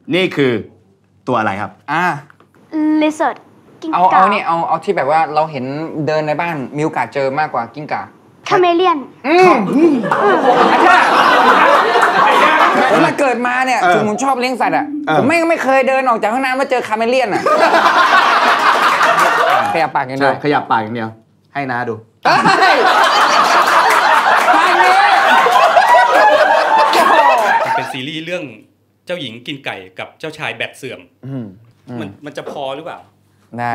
นี่คือตัวอะไรครับ lizard กิ้งก่าเอาที่แบบว่าเราเห็นเดินในบ้านมีโอกาสเจอมากกว่ากิ้งก่าคาเมเลียนผมมาเกิดมาเนี่ยผมชอบเลี้ยงสัตว์อ่ะผมไม่เคยเดินออกจากห้องน้ำมาเจอคาเมเลียนอ่ะขยับปากอย่างเดียวขยับปากอย่างเดียวให้น้าดูเป็นซีรีส์เรื่องเจ้าหญิงกินไก่กับเจ้าชายแบตเสื่อมมันจะพอหรือเปล่าได้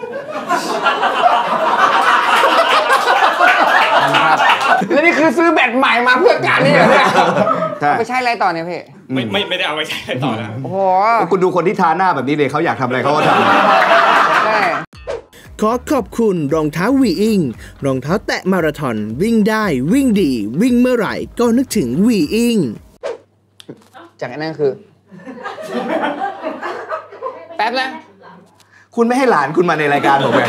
แล้วนี่คือซื้อแบตใหม่มาเพื่อการนี้เหรอเนี่ยไปใช้อะไรต่อเนี่ยพี่ไม่ได้เอาไปใช้อะไรต่อแล้วโอ้โหคุณดูคนที่ทาหน้าแบบนี้เลยเขาอยากทำอะไรเขาก็ทำขอขอบคุณรองเท้าวีอิงรองเท้าแตะมาราธอนวิ่งได้วิ่งดีวิ่งเมื่อไหร่ก็นึกถึงวีอิงจากนั้นคือแป๊บนะคุณไม่ให้หลานคุณมาในรายการผมไง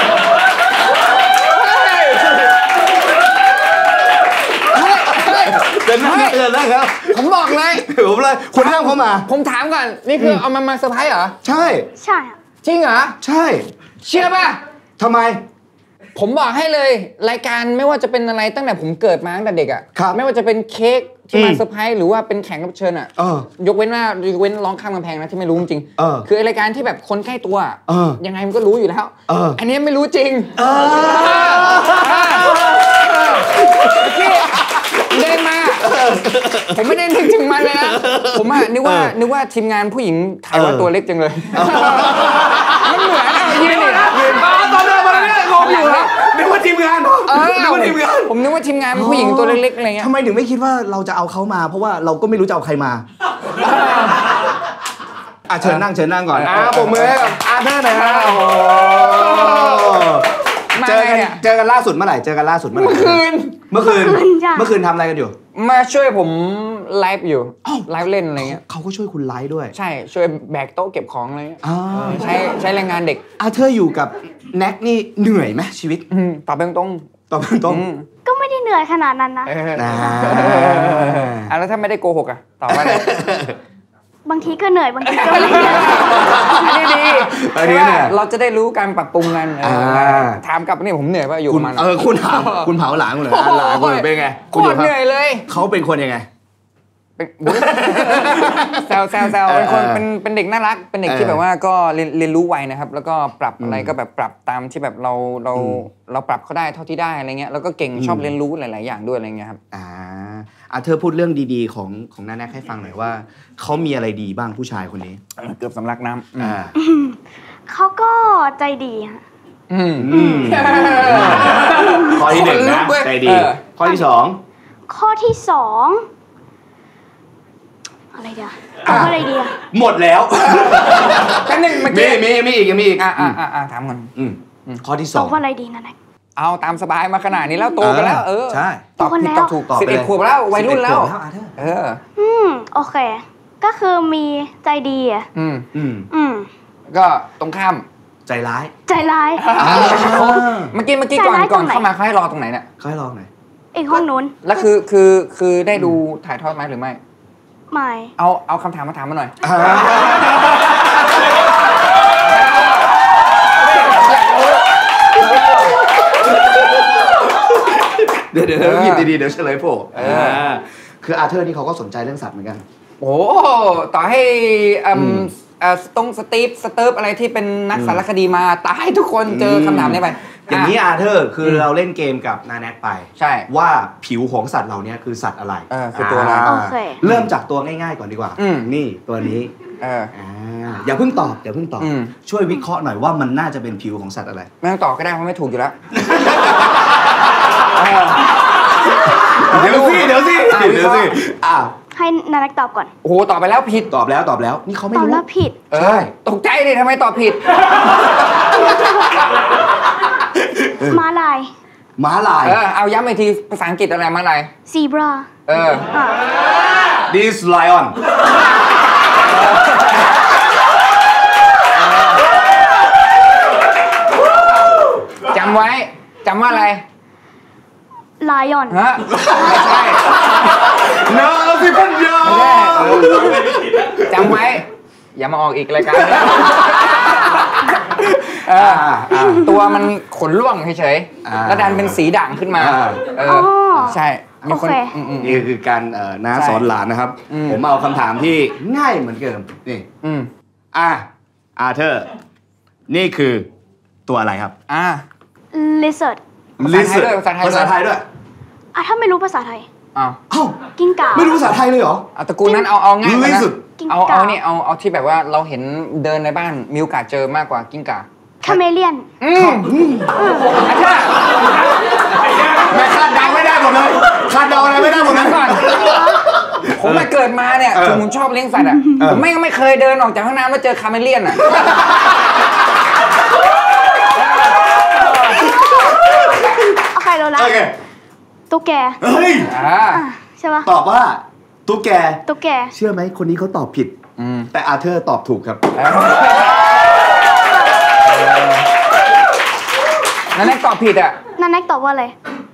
เดินได้ครับผมบอกเลยคุณห้ามเขามาผมถามก่อนนี่คือเอามาเซอร์ไพรส์เหรอใช่จริงเหรอใช่เชื่อป่ะทำไมผมบอกให้เลยรายการไม่ว่าจะเป็นอะไรตั้งแต่ผมเกิดมาตั้งแต่เด็กอ่ะไม่ว่าจะเป็นเค้กที่มาเซอร์ไพรส์หรือว่าเป็นแขกรับเชิญอ่ะยกเว้นร้องข้ามกำแพงนะที่ไม่รู้จริงคือรายการที่แบบคนใกล้ตัวยังไงมันก็รู้อยู่แล้วอันนี้ไม่รู้จริงเดินมาผมไม่ได้นึกถึงมันเลยนะผมนึกว่าทีมงานผู้หญิงถ่ายว่าตัวเล็กจังเลยมันเหมือนยืนตอนเดินมาเนี่ยงงอยู่ครับนึกว่าทีมงานผมนึกว่าทีมงานผู้หญิงตัวเล็กๆอะไรเงี้ยทำไมถึงไม่คิดว่าเราจะเอาเขามาเพราะว่าเราก็ไม่รู้จะเอาใครมาเชิญนั่งก่อนผมมือให้กับอาเธอร์หน่อยฮะเจอกันล่าสุดเมื่อไหร่เมื่อคืนทำอะไรกันอยู่มาช่วยผมไลฟ์อยู่ไลฟ์เล่นอะไรเงี้ยเขาก็ช่วยคุณไลฟ์ด้วยใช่ช่วยแบกโต๊ะเก็บของอะไรเงี้ยใช้แรงงานเด็กอาเธอร์อยู่กับแน็กนี่เหนื่อยไหมชีวิตตอบตรงก็ไม่ได้เหนื่อยขนาดนั้นนะแล้วถ้าไม่ได้โกหกอะตอบว่าอะไรบางทีก็เหนื่อยบางทีก็ไม่เหนื่อยอันนี้ดีเราจะได้รู้การปรับปรุงกันถามกลับนี่ผมเหนื่อยป่ะอยู่มันคุณถามคุณเผาหลานคุณเหรอหลานคุณเป็นไงคุณเหนื่อยเลยเขาเป็นคนยังไงแซวเป็นคนเป็นเด็กน่ารักเป็นเด็กที่แบบว่าก็เรียนรู้ไวนะครับแล้วก็ปรับอะไรก็แบบปรับตามที่แบบเราปรับเขาได้เท่าที่ได้อะไรเงี้ยแล้วก็เก่งชอบเรียนรู้หลายๆอย่างด้วยอะไรเงี้ยครับเธอพูดเรื่องดีๆของน้าแน็กให้ฟังหน่อยว่าเขามีอะไรดีบ้างผู้ชายคนนี้เกือบสำลักน้ำเขาก็ใจดีค่ะข้อที่ 1นะใจดีข้อที่ 2 อะไรเดียวอะไรดีอ่ะหมดแล้วกันหนึ่งเมื่อกี้มีอีกถามก่อนข้อที่ 2 ว่าอะไรดีนะเอาตามสบายมาขนาดนี้แล้วโตกันแล้วใช่ตอบผิดตอบถูกตอบไปเลย11 ขวบแล้ววัยรุ่นแล้วโอเคก็คือมีใจดีอ่ะก็ตรงข้ามใจร้ายเมื่อกี้ก่อนเข้ามาเขาให้รอตรงไหนเนี่ยเขาให้รอไหนอีกห้องนู้นแล้วคือได้ดูถ่ายทอดไหมหรือไม่เอาคำถามมาถามมาหน่อยเดี๋ยวหยิบดีๆเดี๋ยวเฉลยโผล่คืออาเธอร์นี่เขาก็สนใจเรื่องสัตว์เหมือนกันโอ้ต่อให้สตีฟสเติร์ฟอะไรที่เป็นนักสารคดีมาตายทุกคนเจอคำถามนี้ไปอย่างนี้อาเธอร์คือเราเล่นเกมกับนาแน็กไปใช่ว่าผิวของสัตว์เหล่านี้คือสัตว์อะไรคือตัวอะไรเริ่มจากตัวง่ายๆก่อนดีกว่านี่ตัวนี้อย่าเพิ่งตอบช่วยวิเคราะห์หน่อยว่ามันน่าจะเป็นผิวของสัตว์อะไรไม่ต้องตอบก็ได้เพราะไม่ถูกอยู่แล้วเดี๋ยวสิให้นาแน็กตอบก่อนโอ้โหตอบไปแล้วผิดตอบแล้วนี่เขาไม่รู้ตอบแล้วผิดใช่ตกใจดิทำไมตอบผิดม้าลายเอาย้ำอีกทีภาษาอังกฤษอะไรม้าลาย zebra this lion จำว่าอะไร lion ฮะไม่ใช่นาสิพัญญาจำไว้อย่ามาออกอีกรายการตัวมันขนร่วงเฉยๆแล้วดันเป็นสีด่างขึ้นมาใช่มีคนนี่คือการน้าสอนหลานนะครับผมเอาคำถามที่ง่ายเหมือนเดิมนี่อาเธอร์นี่คือตัวอะไรครับ lizard ภาษาไทยด้วยถ้าไม่รู้ภาษาไทยกิ้งก่าไม่รู้ภาษาไทยเลยเหรอตระกูลนั้นเอาง่ายนะเอาที่แบบว่าเราเห็นเดินในบ้านมีโอกาสเจอมากกว่ากิ้งก่าคาเมเลียนไม่คาดเดาไม่ได้หมดเลยคาดเดาอะไรไม่ได้หมดเลยก่อนผมมาเกิดมาเนี่ยผมชอบเลี้ยงสัตว์อ่ะผมไม่เคยเดินออกจากห้องน้ำแล้วเจอคาเมเลียนอ่ะโอเครู้แล้วตุ๊กแกเฮ้ยใช่ป่ะตอบว่าตุ๊กแกเชื่อไหมคนนี้เขาตอบผิดแต่อาเธอร์ตอบถูกครับนั่นแน็กตอบผิดอ่ะนั่นแน็กตอบว่าอะไร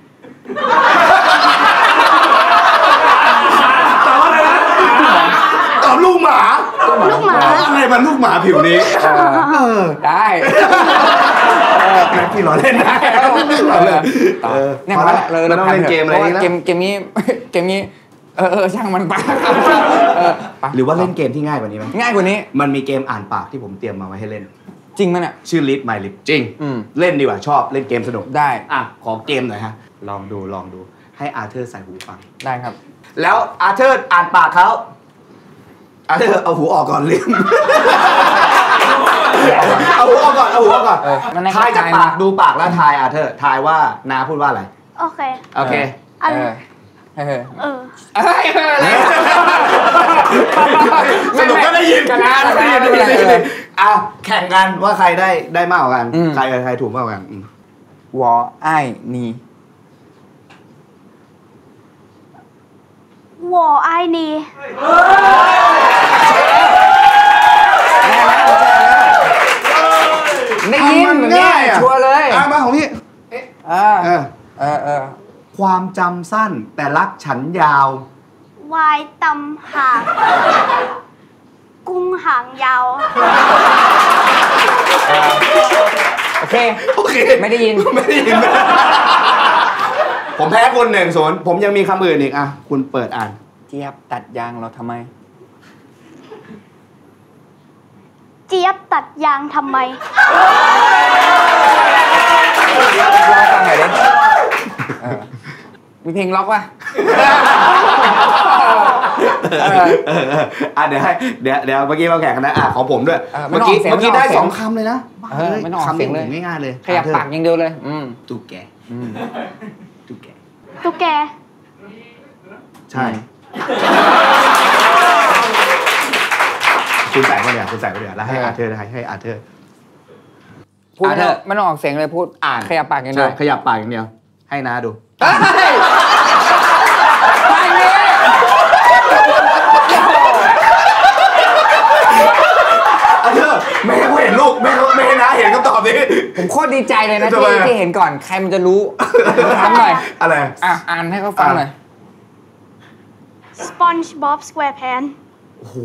ตอบว่าอะไรนะตอบลูกหมาอะไรมันลูกหมาผิวนี้ได้พี่ล้อเล่นได้เนี่ยมาเลยเราต้องเล่นเกมอะไรนี่เกมนี้ช่างมันไปหรือว่าเล่นเกมที่ง่ายกว่านี้ไหมง่ายกว่านี้มันมีเกมอ่านปากที่ผมเตรียมมาไว้ให้เล่นจริงมั้ยเนี่ยชื่อ Read My Lip จริงเล่นดีกว่าชอบเล่นเกมสนุกได้ขอเกมหน่อยฮะลองดูให้อาเธอร์ใส่หูฟังได้ครับแล้วอาเธอร์อ่านปากเขาอาเธอร์เอาหูออกก่อนเล่มเอาหูออกก่อนทายจากปากดูปากแล้วทายอาเธอร์ทายว่านาพูดว่าอะไรโอเคสนุกก็ได้ยินกันนะแข่งกันว่าใครได้มากกว่ากันใครถูกมากกว่ากันวอไอ้นี่วอไอ้นี่ได้ยินแบบนี้ชัวร์เลยมาของพี่ความจำสั้นแต่รักฉันยาววายตำหางกุ้งหางยาวโอเคไม่ได้ยินผมแพ้คุณ1-0ผมยังมีคำอื่นอีกคุณเปิดอ่านเจี๊ยบตัดยางเราทำไมเจี๊ยบตัดยางทำไมลองฟังหน่อยดิมีเพลงล็อกป่ะเดี๋ยวเมื่อกี้เราแข่งกันนะของผมด้วยเมื่อกี้ได้2คำเลยนะไม่ต้องออกเสียงเลยง่ายๆเลยขยับปากอย่างเดียวเลยตุ๊กแกใช่คุณใส่มาเดี๋ยวแล้วให้อาเธอร์พูดไม่ต้องออกเสียงเลยพูดขยับปากอย่างเดียวขยับปากอย่างเดียวให้น้าดูอาเธอร์ไม่ให้เห็นลูกไม่ให้น้าเห็นคำตอบนี้ผมโคตรดีใจเลยนะที่เห็นก่อนใครมันจะรู้ถามหน่อยอะไรอ่านให้เขาฟังหน่อย SpongeBob SquarePants โอ้โห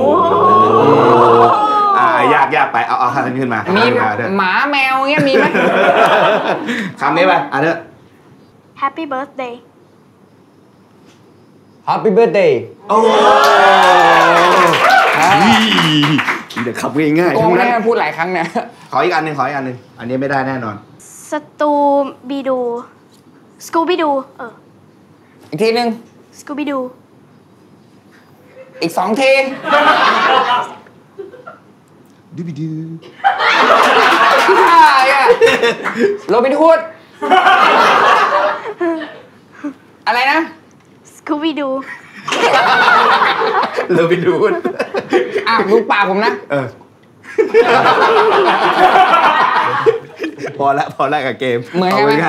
ยากไปเอาคำนี้ขึ้นมามีหมาแมวเงี้ยมีไหมคำนี้ไปเด้อ Happy Birthday Happy Birthday โอ้เดี๋ยวขับง่ายๆโกงแน่พูดหลายครั้งเนี่ยขออีกอันหนึ่งอันนี้ไม่ได้แน่นอนสตูบีดูสกูบี้ดูอีกทีนึงสกูบี้ดูอีก2 ทีดูบิดูโรบินฮูดอะไรนะสกูบี้ดูโรบินฮูดดูปากผมนะพอแล้วกับเกมเหมือนกันไหม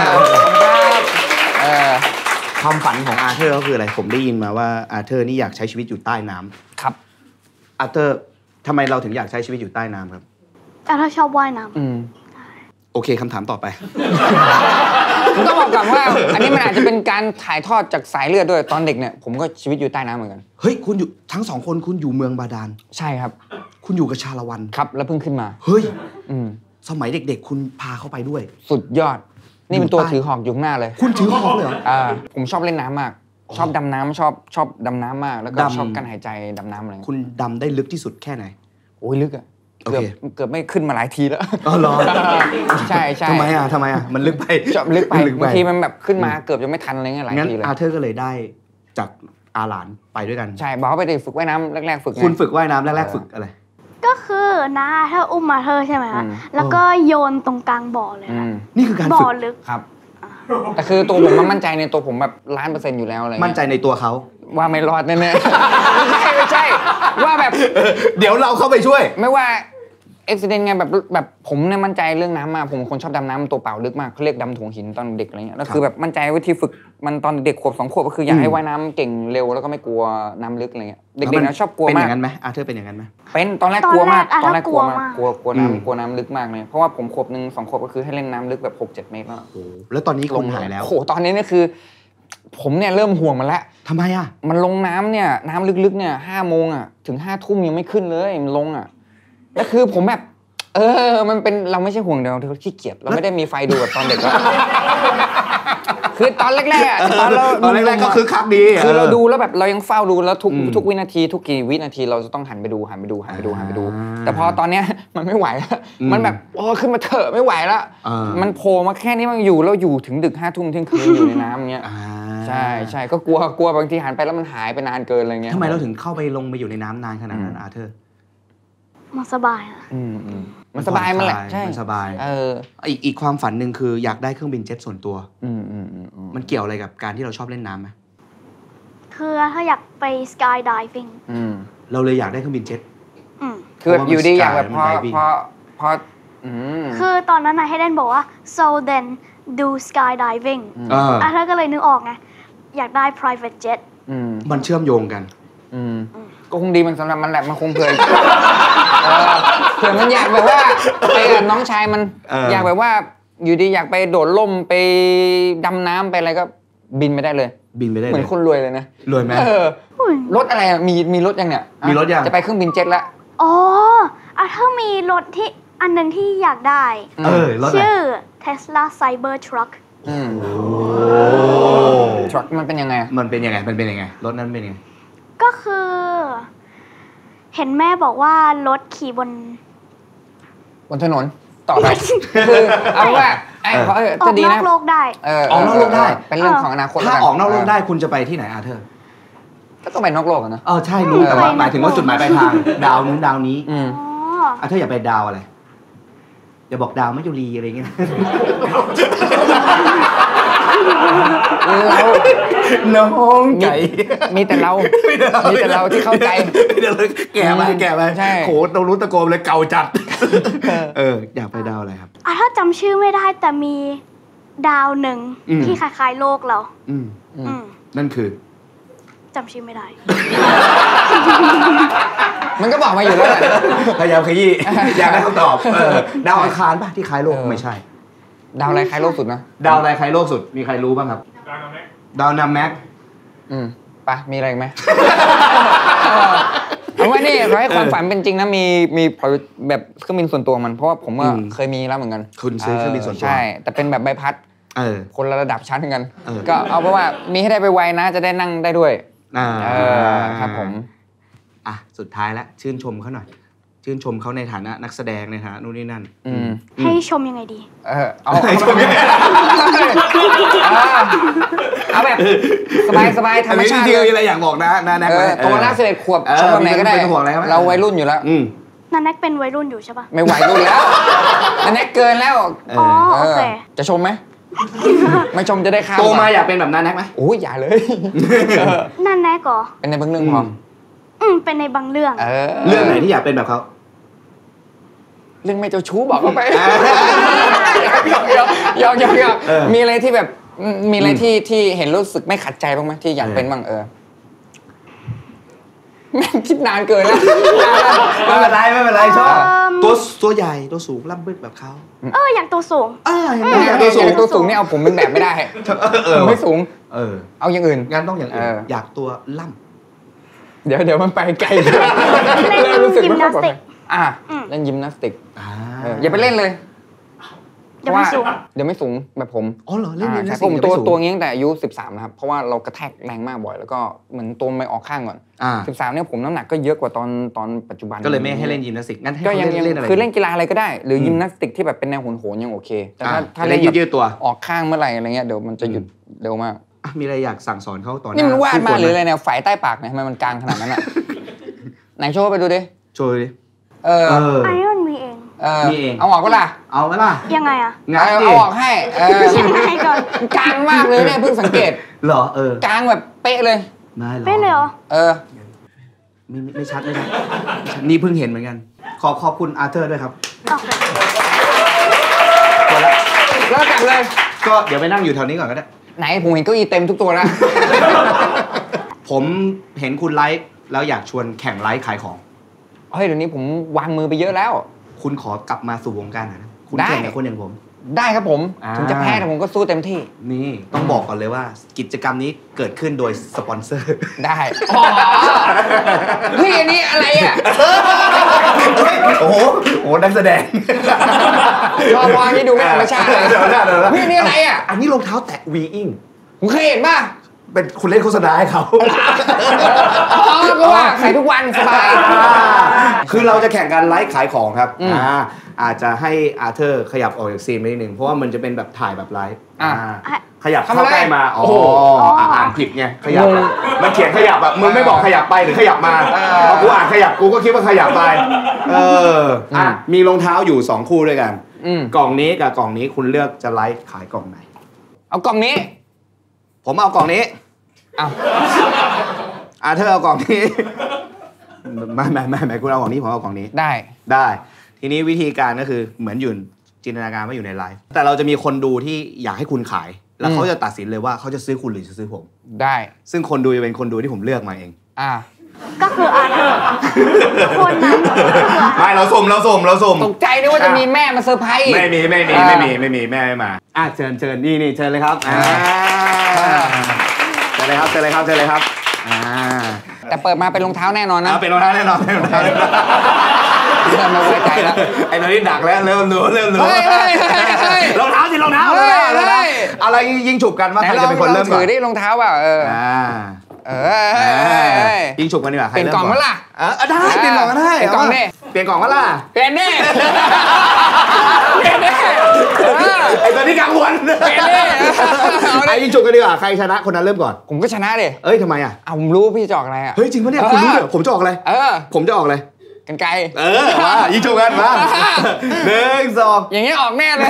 ความฝันของอาเธอร์ก็คืออะไรผมได้ยินมาว่าอาเธอร์นี่อยากใช้ชีวิตอยู่ใต้น้ำครับอาเธอร์ทำไมเราถึงอยากใช้ชีวิตอยู่ใต้น้ำครับอาเธอร์ชอบว่ายน้ำโอเคคำถามต่อไปต้องบอกก่อนว่าอันนี้มันอาจจะเป็นการถ่ายทอดจากสายเลือดด้วยตอนเด็กเนี่ยผมก็ชีวิตอยู่ใต้น้ำเหมือนกันเฮ้ยคุณอยู่ทั้งสองคนคุณอยู่เมืองบาดาลใช่ครับคุณอยู่กับชาละวันครับแล้วเพิ่งขึ้นมาเฮ้ยสมัยเด็กๆคุณพาเข้าไปด้วยสุดยอดนี่เป็นตัวถือหอกอยู่ข้างหน้าเลยคุณถือหอกเลยเหรอผมชอบเล่นน้ำมากชอบดำน้ำชอบดำน้ำมากแล้วก็ชอบการหายใจดำน้ำอะไรคุณดำได้ลึกที่สุดแค่ไหนโอ้ยลึกอะเกือบไม่ขึ้นมาหลายทีแล้วอ๋อเหรอใช่ทำไมอ่ะมันลึกไปชอบลึกไปบางทีมันแบบขึ้นมาเกือบจะไม่ทันอะไรเงี้ยหลายทีเลยอาเธอร์ก็เลยได้จากอาหลานไปด้วยกันใช่บอกเขาไปดิฝึกว่ายน้ำแรกๆฝึกคุณฝึกว่ายน้ำแรกๆฝึกอะไรก็คือนะถ้าอุ้มมาเธอใช่ไหมคะแล้วก็โยนตรงกลางบ่อเลยนี่คือการฝึกบ่อลึกครับแต่คือตัวผมมันมั่นใจในตัวผมแบบ1,000,000%อยู่แล้วอะไรมั่นใจในตัวเขาว่าไม่รอดแน่ๆไม่ใช่ว่าแบบเดี๋ยวเราเข้าไปช่วยไม่ว่าอุบิเหตุไงแบบผมเนี่ยมั่นใจเรื่องน้ำมากผมคนชอบดำน้ำตัวเปล่าลึกมากเขาเรียกดำถ่วงหินตอนเด็กอะไรเงี้ยแล้วคือแบบมั่นใจวิธีฝึกมันตอนเด็กขวบ2 ขวบก็คืออยากให้ว่ายน้ำเก่งเร็วแล้วก็ไม่กลัวน้ำลึกอะไรเงี้ยเด็กๆนะชอบกลัวมากเป็นอย่างนั้นไหมเธอเป็นอย่างนั้นไหมเป็นตอนแรกกลัวมากตอนแรกกลัวมากกลัวน้ำลึกมากเลยเพราะว่าผมขวบ1 2 ขวบก็คือให้เล่นน้ำลึกแบบ6-7 เมตรแล้วตอนนี้คุณหายแล้วโอ้ตอนนี้เนี่ยคือผมเนี่ยเริ่มห่วงมันแล้วทำไมอ่ะมันลงน้ำเนี่ยน้ำลึกๆเนี่ย5 โมงอ่ะถึง5 ทุ่มยังไม่ขึ้นเลยมันลงอ่ะแล้วคือผมแบบมันเป็นเราไม่ใช่ห่วงเดียวเราขี้เกียจเราไม่ได้มีไฟดูแบบตอนเด็กแล้วคือตอนแรกๆตอนแรกๆก็คือคักดีคือเราดูแล้วแบบเรายังเฝ้าดูแล้วทุกวินาทีทุกกี่วินาทีเราจะต้องหันไปดูแต่พอตอนเนี้ยมันไม่ไหวแล้วมันแบบขึ้นมาเถอะไม่ไหวแล้วมันโผล่มาแค่นี้มันอยู่แล้วอยู่ถึงดึก5 ทุ่มเที่ยงคืนอยู่ในน้ำเงี้ยใช่ก็กลัวบางทีหันไปแล้วมันหายไปนานเกินอะไรเงี้ยทำไมเราถึงเข้าไปลงไปอยู่ในน้ำนานขนาดนั้นเธอมันสบายอ่ะมันสบายมันแหละใช่มันสบายอีกความฝันหนึ่งคืออยากได้เครื่องบินเจ็ตส่วนตัวมันเกี่ยวอะไรกับการที่เราชอบเล่นน้ำไหมคือถ้าอยากไปสกายไดฟิ่งเราเลยอยากได้เครื่องบินเจ็ตคืออยู่ดีอยากแบบพอคือตอนนั้นนายให้เดนบอกว่า so then do skydiving เธอก็เลยนึกออกไงอยากได้ private jet มันเชื่อมโยงกันก็คงดีมันสำหรับมันแหละมันคงเผื่อมันอยากแบบว่าไปกับน้องชายมันอยากแบบว่าอยู่ดีอยากไปโดดร่มไปดำน้ำไปอะไรก็บินไปได้เลยเหมือนคนรวยเลยนะรวยไหมรถอะไรมีรถยังเนี่ยมีรถยังจะไปเครื่องบินเจ็ตละถ้ามีรถที่อันนึงที่อยากได้ชื่อ Tesla Cybertruck ทรัคมันเป็นยังไงรถนั้นเป็นยังไงก็คือเห็นแม่บอกว่ารถขี่บนถนนต่อไปคือเอาว่าจะดีนะออกนอกโลกได้ออกนอกโลกได้เป็นเรื่องของอนาคตถ้าออกนอกโลกได้คุณจะไปที่ไหนเธอก็ต้องไปนอกโลกนะใช่รู้แต่ว่าหมายถึงว่าจุดหมายปลายทางดาวนู้นดาวนี้เธออยากไปดาวอะไรอย่าบอกดาวมัจจุรีอะไรเงี้ยเราน้องไก่มีแต่เราที่เข้าใจแก่ไปใช่โหเรารู้ตะโกนเลยเก่าจัดอยากไปดาวอะไรครับถ้าจำชื่อไม่ได้แต่มีดาวหนึ่งที่คล้ายๆโลกเรานั่นคือจำชื่อไม่ได้มันก็บอกมาอยู่แล้วพยายามขยี้อยากได้คำตอบดาวอังคารป่ะที่คล้ายโลกไม่ใช่ดาวอะไรคล้ายโลกสุดนะดาวอะไรคล้ายโลกสุดมีใครรู้บ้างครับดาวนาแม็กไปมีอะไรไหมเอาว่านี่เราให้ความฝันเป็นจริงนะมีแบบเครื่องบินส่วนตัวมันเพราะว่าผมก็เคยมีแล้วเหมือนกันคุณซื้อเครื่องบินส่วนตัวใช่แต่เป็นแบบใบพัดคนละระดับชั้นกันก็เอาเพราะว่ามีให้ได้ไปไวนะจะได้นั่งได้ด้วยครับผมสุดท้ายแล้วชื่นชมเขาหน่อยชื่นชมเขาในฐานะนักแสดงในฐานะนู่นนี่นั่นให้ชมยังไงดีให้ชมยังไงเอาแบบสบายธรรมชาติเลยอะไรอยากบอกนะแน็กตัวล่า11 ขวบชมแบบไหนก็ได้เราวัยรุ่นอยู่แล้วนันแน็กเป็นวัยรุ่นอยู่ใช่ปะไม่วัยรุ่นแล้วนันแน็กเกินแล้วโอเคจะชมไหมไม่ชมจะได้ข้าวโตมาอยากเป็นแบบนันแน็กไหมโอ้ยอย่าเลยนันแน็กเหรอเป็นในบางเรื่องพอเป็นในบางเรื่องเรื่องไหนที่อยากเป็นแบบเขาเรื่องไม่เจ้าชู้บอกเขาไปยอกมีอะไรที่แบบมีอะไรที่เห็นรู้สึกไม่ขัดใจบ้างไหมที่อยากเป็นบ้างแม่งคิดนานเกินแล้วไม่เป็นไรชอบตัวใหญ่ตัวสูงล่ำบึกแบบเขาอยากตัวสูงอยากตัวสูงนี่เอาผมเป็นแบบไม่ได้ไม่สูงเอาอย่างอื่นงั้นต้องอย่างอื่นอยากตัวล่ำเดี๋ยวมันไปไกลเล่นยิมนาสติกเล่นยิมนาสติกอย่าไปเล่นเลยเดี๋ยวไม่สูงแบบผมอ๋อเหรอเล่นยิมนาสติกผมตัวงี้ตั้งแต่อายุ13นะครับเพราะว่าเรากระแทกแรงมากบ่อยแล้วก็เหมือนตัวไม่ออกข้างก่อน13เนี่ยผมน้ำหนักก็เยอะกว่าตอนปัจจุบันก็เลยไม่ให้เล่นยิมนาสติกงั้นก็ยังคือเล่นกีฬาอะไรก็ได้หรือยิมนาสติกที่แบบเป็นแนวโหนยังโอเคแต่ถ้าเล่นยืดตัวออกข้างเมื่อไหร่อะไรเงี้ยเดี๋ยวมันจะหยุดเร็วมากมีอะไรอยากสั่งสอนเขาตอนนี่มันวาดมาหรืออะไรเนี่ยฝ่ายใต้ปากเนี่ยทำไมมันกลางขนาดนั้นอ่ะไหนโชว์ไปดูดิโชว์ดิไอ้มันมีเองเอาออกก็ล่ะเอาไหมล่ะยังไงอ่ะเอาออกให้ยังไงก่อนกลางมากเลยเนี่ยเพิ่งสังเกตเหรอกลางแบบเป๊ะเลยเป๊ะเลยเหรอไม่ชัดเลยครับนี่เพิ่งเห็นเหมือนกันขอบคุณอาร์เธอร์ด้วยครับแล้วกลับเลยก็เดี๋ยวไปนั่งอยู่แถวนี้ก่อนก็ได้ไหนผมเห็นเก้าอี้เต็มทุกตัวแล้วผมเห็นคุณไลฟ์แล้วอยากชวนแข่งไลฟ์ขายของเฮ้ยเดี๋ยวนี้ผมวางมือไปเยอะแล้วคุณขอกลับมาสู่วงการหน่อยนะคุณแข่งกับคนอย่างผมได้ครับผมถึงจะแพ้แต่ผมก็สู้เต็มที่นี่ต้องบอกก่อนเลยว่ากิจกรรมนี้เกิดขึ้นโดยสปอนเซอร์ได้เฮ้ยอันนี้อะไรอ่ะโอ้โหนักแสดงพอนี่ดูไม่ธรรมชาติเลยเฮ้ยนี่อะไรอ่ะอันนี้รองเท้าแตะวีอิงผมเคยเห็นป่ะเป็นคุณเล่นโฆษณาให้เขาก็ว่าใส่ทุกวันสบายคือเราจะแข่งกันไลฟ์ขายของครับอาจจะให้อาร์เธอร์ขยับออกจากซีนไปนิดนึงเพราะว่ามันจะเป็นแบบถ่ายแบบไลฟ์ขยับเข้าใกล้มาอ่านผิดไงขยับมันเขียนขยับแบบมึงไม่บอกขยับไปหรือขยับมาพอกูอ่านขยับกูก็คิดว่าขยับไปมีรองเท้าอยู่2คู่ด้วยกันกล่องนี้กับกล่องนี้คุณเลือกจะไลฟ์ขายกล่องไหนเอากล่องนี้ผมเอากล่องนี้อาร์เธอร์เอากล่องนี้ไม่คุณเอากล่องนี้ผมเอากล่องนี้ได้ทีนี้วิธีการก็คือเหมือนอยู่จินตนาการว่าอยู่ในไลฟ์แต่เราจะมีคนดูที่อยากให้คุณขายแล้วเขาจะตัดสินเลยว่าเขาจะซื้อคุณหรือจะซื้อผมได้ซึ่งคนดูจะเป็นคนดูที่ผมเลือกมาเองก็คืออาร์เธอร์คนนั้นไม่เราสุ่มตกใจด้วยว่าจะมีแม่มาเซอร์ไพรส์ไม่มีแม่ไม่มาเชิญนี่เชิญเลยครับเชิญเลยครับแต่เปิดมาเป็นรองเท้าแน่นอนนะเป็นรองเท้าแน่นอนเริ่มมาไว้ใจแล้วไอ้ตัวนี้ดักแล้วเริ่มรู้รองเท้าอะไรยิงฉุบกันว่าใครจะเป็นคนเริ่มก่อนถือได้รองเท้าเปล่ายิงฉุบกันดีกว่าใครเริ่มก่อนเปล่าล่ะได้เปลี่ยนกล่องก็ได้เปลี่ยนกล่องเปล่าล่ะเปลี่ยนแน่ไอ้ตัวนี้กังวลไอ้ยิงฉุบกันดีกว่าใครชนะคนนั้นเริ่มก่อนผมก็ชนะดิทำไมผมรู้พี่จะออกอะไรเฮ้ยจริงปะเนี่ยคุณรู้เหรอผมจะออกอะไรผมจะออกอะไรกันไกลมายิงฉุบกันมา1 2 อย่างนี้ออกแน่เลย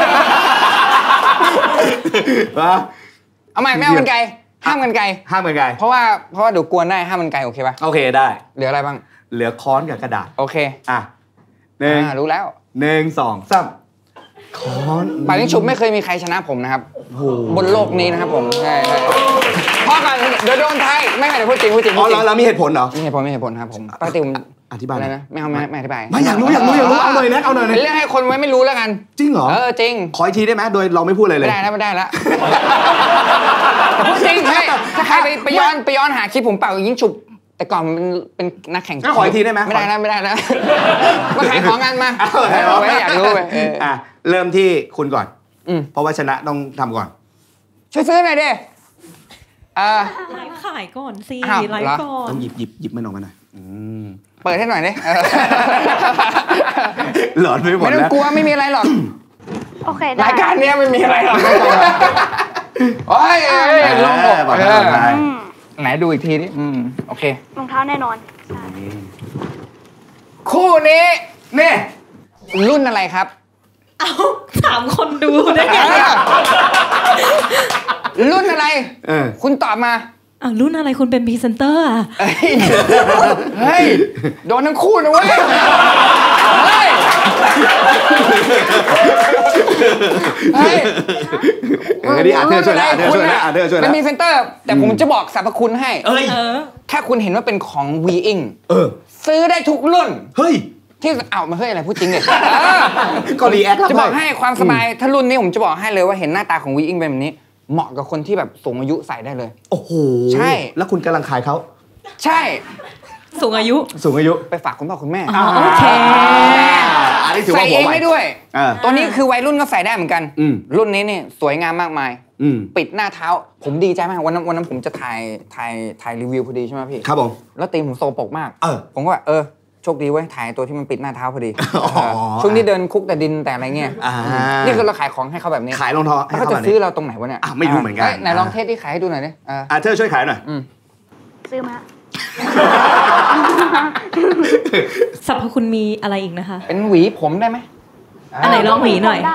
มาเอาใหม่ไม่เอากันไกลห้ามกันไกลเพราะว่าเดี๋ยวกวนได้ห้ามกันไกลโอเคป่ะโอเคได้เหลืออะไรบ้างเหลือค้อนกับกระดาษโอเครู้แล้ว 1 2 3ค้อนป่านนี้ชุบไม่เคยมีใครชนะผมนะครับบนโลกนี้นะครับผมใช่พอกันเดี๋ยวโดนไทยไม่เดี๋ยวพูดจริงเรามีเหตุผลเหรอมีเหตุผลครับผมปกติผมอธิบายอะไรนะไม่อธิบายไม่อยากรู้เอาหน่อยนะเป็นเรื่องให้คนไว้ไม่รู้แล้วกันจริงเหรอจริงขออีกทีได้ไหมโดยเราไม่พูดอะไรเลยไม่ได้แล้วพูดจริงถ้าใครไปย้อนหาคลิปผมเป่ายิงฉุบแต่ก่อนมันเป็นนักแข่งขออีกทีได้ไหมไม่ได้แล้วมาขายของกันมาเอาไว้อยากรู้ไปเริ่มที่คุณก่อนเพราะว่าชนะต้องทำก่อนช่วยซื้อหน่อยดิไลฟ์ขายก่อนสิไลฟ์ก่อนต้องหยิบมันออกมาหน่อยเปิดให้หน่อยดิหลอนไม่หมดนะไม่ต้องกลัวไม่มีอะไรหรอกโอเคได้รายการนี้ไม่มีอะไรหรอกโอ้ยลองบอกไหนดูอีกทีดิโอเครองเท้าแน่นอนคู่นี้นี่รุ่นอะไรครับเอา3 คนดูได้ไงรุ่นอะไรคุณตอบมารุ่นอะไรคุณเป็นพรีเซนเตอร์เฮ้ยโดนทั้งคู่นะเว้ยดีอาร์เธอร์ช่วยแล้วเป็นพรีเซนเตอร์แต่ผมจะบอกสรรพคุณให้ถ้าคุณเห็นว่าเป็นของ วีอิงซื้อได้ทุกรุ่นเฮ้ยที่มันเฮ้ยอะไรพูดจริงเนี่ยก็รีแอคจะบอกให้ความสบายถ้ารุ่นนี้ผมจะบอกให้เลยว่าเห็นหน้าตาของวีอิงเป็นแบบนี้เหมาะกับคนที่แบบสูงอายุใส่ได้เลยโอ้โหใช่แล้วคุณกำลังขายเขาใช่สูงอายุไปฝากคุณพ่อคุณแม่โอเคใส่เองได้ด้วยตัวนี้คือวัยรุ่นก็ใส่ได้เหมือนกันรุ่นนี้เนี่ยสวยงามมากมายปิดหน้าเท้าผมดีใจมากวันนั้นผมจะถ่ายรีวิวพอดีใช่ไหมพี่ครับผมแล้วตีมผมโซปกมากผมก็ว่าโชคดีเว้ยถ่ายตัวที่มันปิดหน้าเท้าพอดีช่วงนี้เดินคุกแต่ดินแต่อะไรเงี้ยนี่คือเราขายของให้เขาแบบนี้ขายรองเท้าเขาจะซื้อเราตรงไหนวะเนี่ยไม่รู้เหมือนกันไหนลองเทสที่ขายให้ดูหน่อยดิเธอช่วยขายหน่อยซื้อมาสรรพคุณมีอะไรอีกนะคะเป็นหวีผมได้ไหมอันไหนลองหวีหน่อย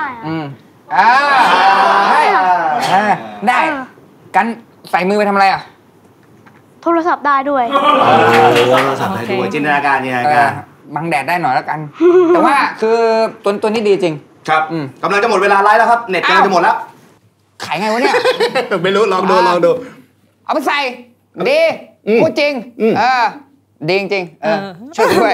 ได้กันใส่มือไปทำอะไรโทรศัพท์ได้ด้วยโทรศัพท์ได้ด้วยจินตนาการบังแดดได้หน่อยแล้วกันแต่ว่าคือตัวนี้ดีจริงครับกำลังจะหมดเวลาไลฟ์แล้วครับเน็ตกำลังจะหมดแล้วขายไงวะเนี่ยไม่รู้ลองดูเอาไปใส่ดีพูดจริงดีจริงช่วยด้วย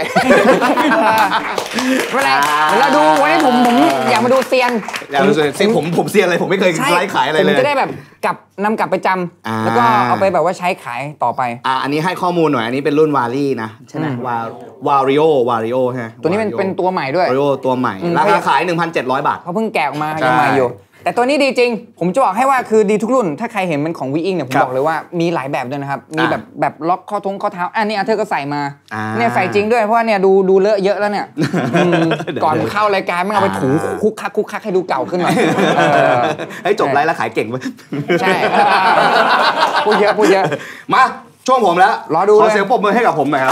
เวลาดูวันนี้ผมอยากมาดูเซียนผมเซียนอะไรผมไม่เคยไลฟ์ขายอะไรเลยผมจะได้แบบนำกลับไปจำแล้วก็เอาไปแบบว่าใช้ขายต่อไปอันนี้ให้ข้อมูลหน่อยอันนี้เป็นรุ่นวารี่นะใช่ไหมวาริโอใช่ไหมตัวนี้เป็นตัวใหม่ด้วยวาริโอตัวใหม่ราคาขาย 1,700 บาทเขาเพิ่งแกะออกมายังใหม่อยู่แต่ตัวนี้ดีจริงผมจะบอกให้ว่าคือดีทุกรุ่นถ้าใครเห็นเป็นของวีอิงเนี่ยผมบอกเลยว่ามีหลายแบบด้วยนะครับมีแบบล็อกข้อเท้าอันนี้เธอก็ใส่มาเนี่ยใส่จริงด้วยเพราะว่าเนี่ยดูเลอะเยอะแล้วเนี่ยก่อนเข้ารายการไม่เอาไปถูคุกคักให้ดูเก่าขึ้นหน่อยให้จบไลฟ์แล้วขายเก่งใช่พูดเยอะมาช่วงผมแล้วรอดูขอเสียงปรบมือให้กับผมหน่อยครับ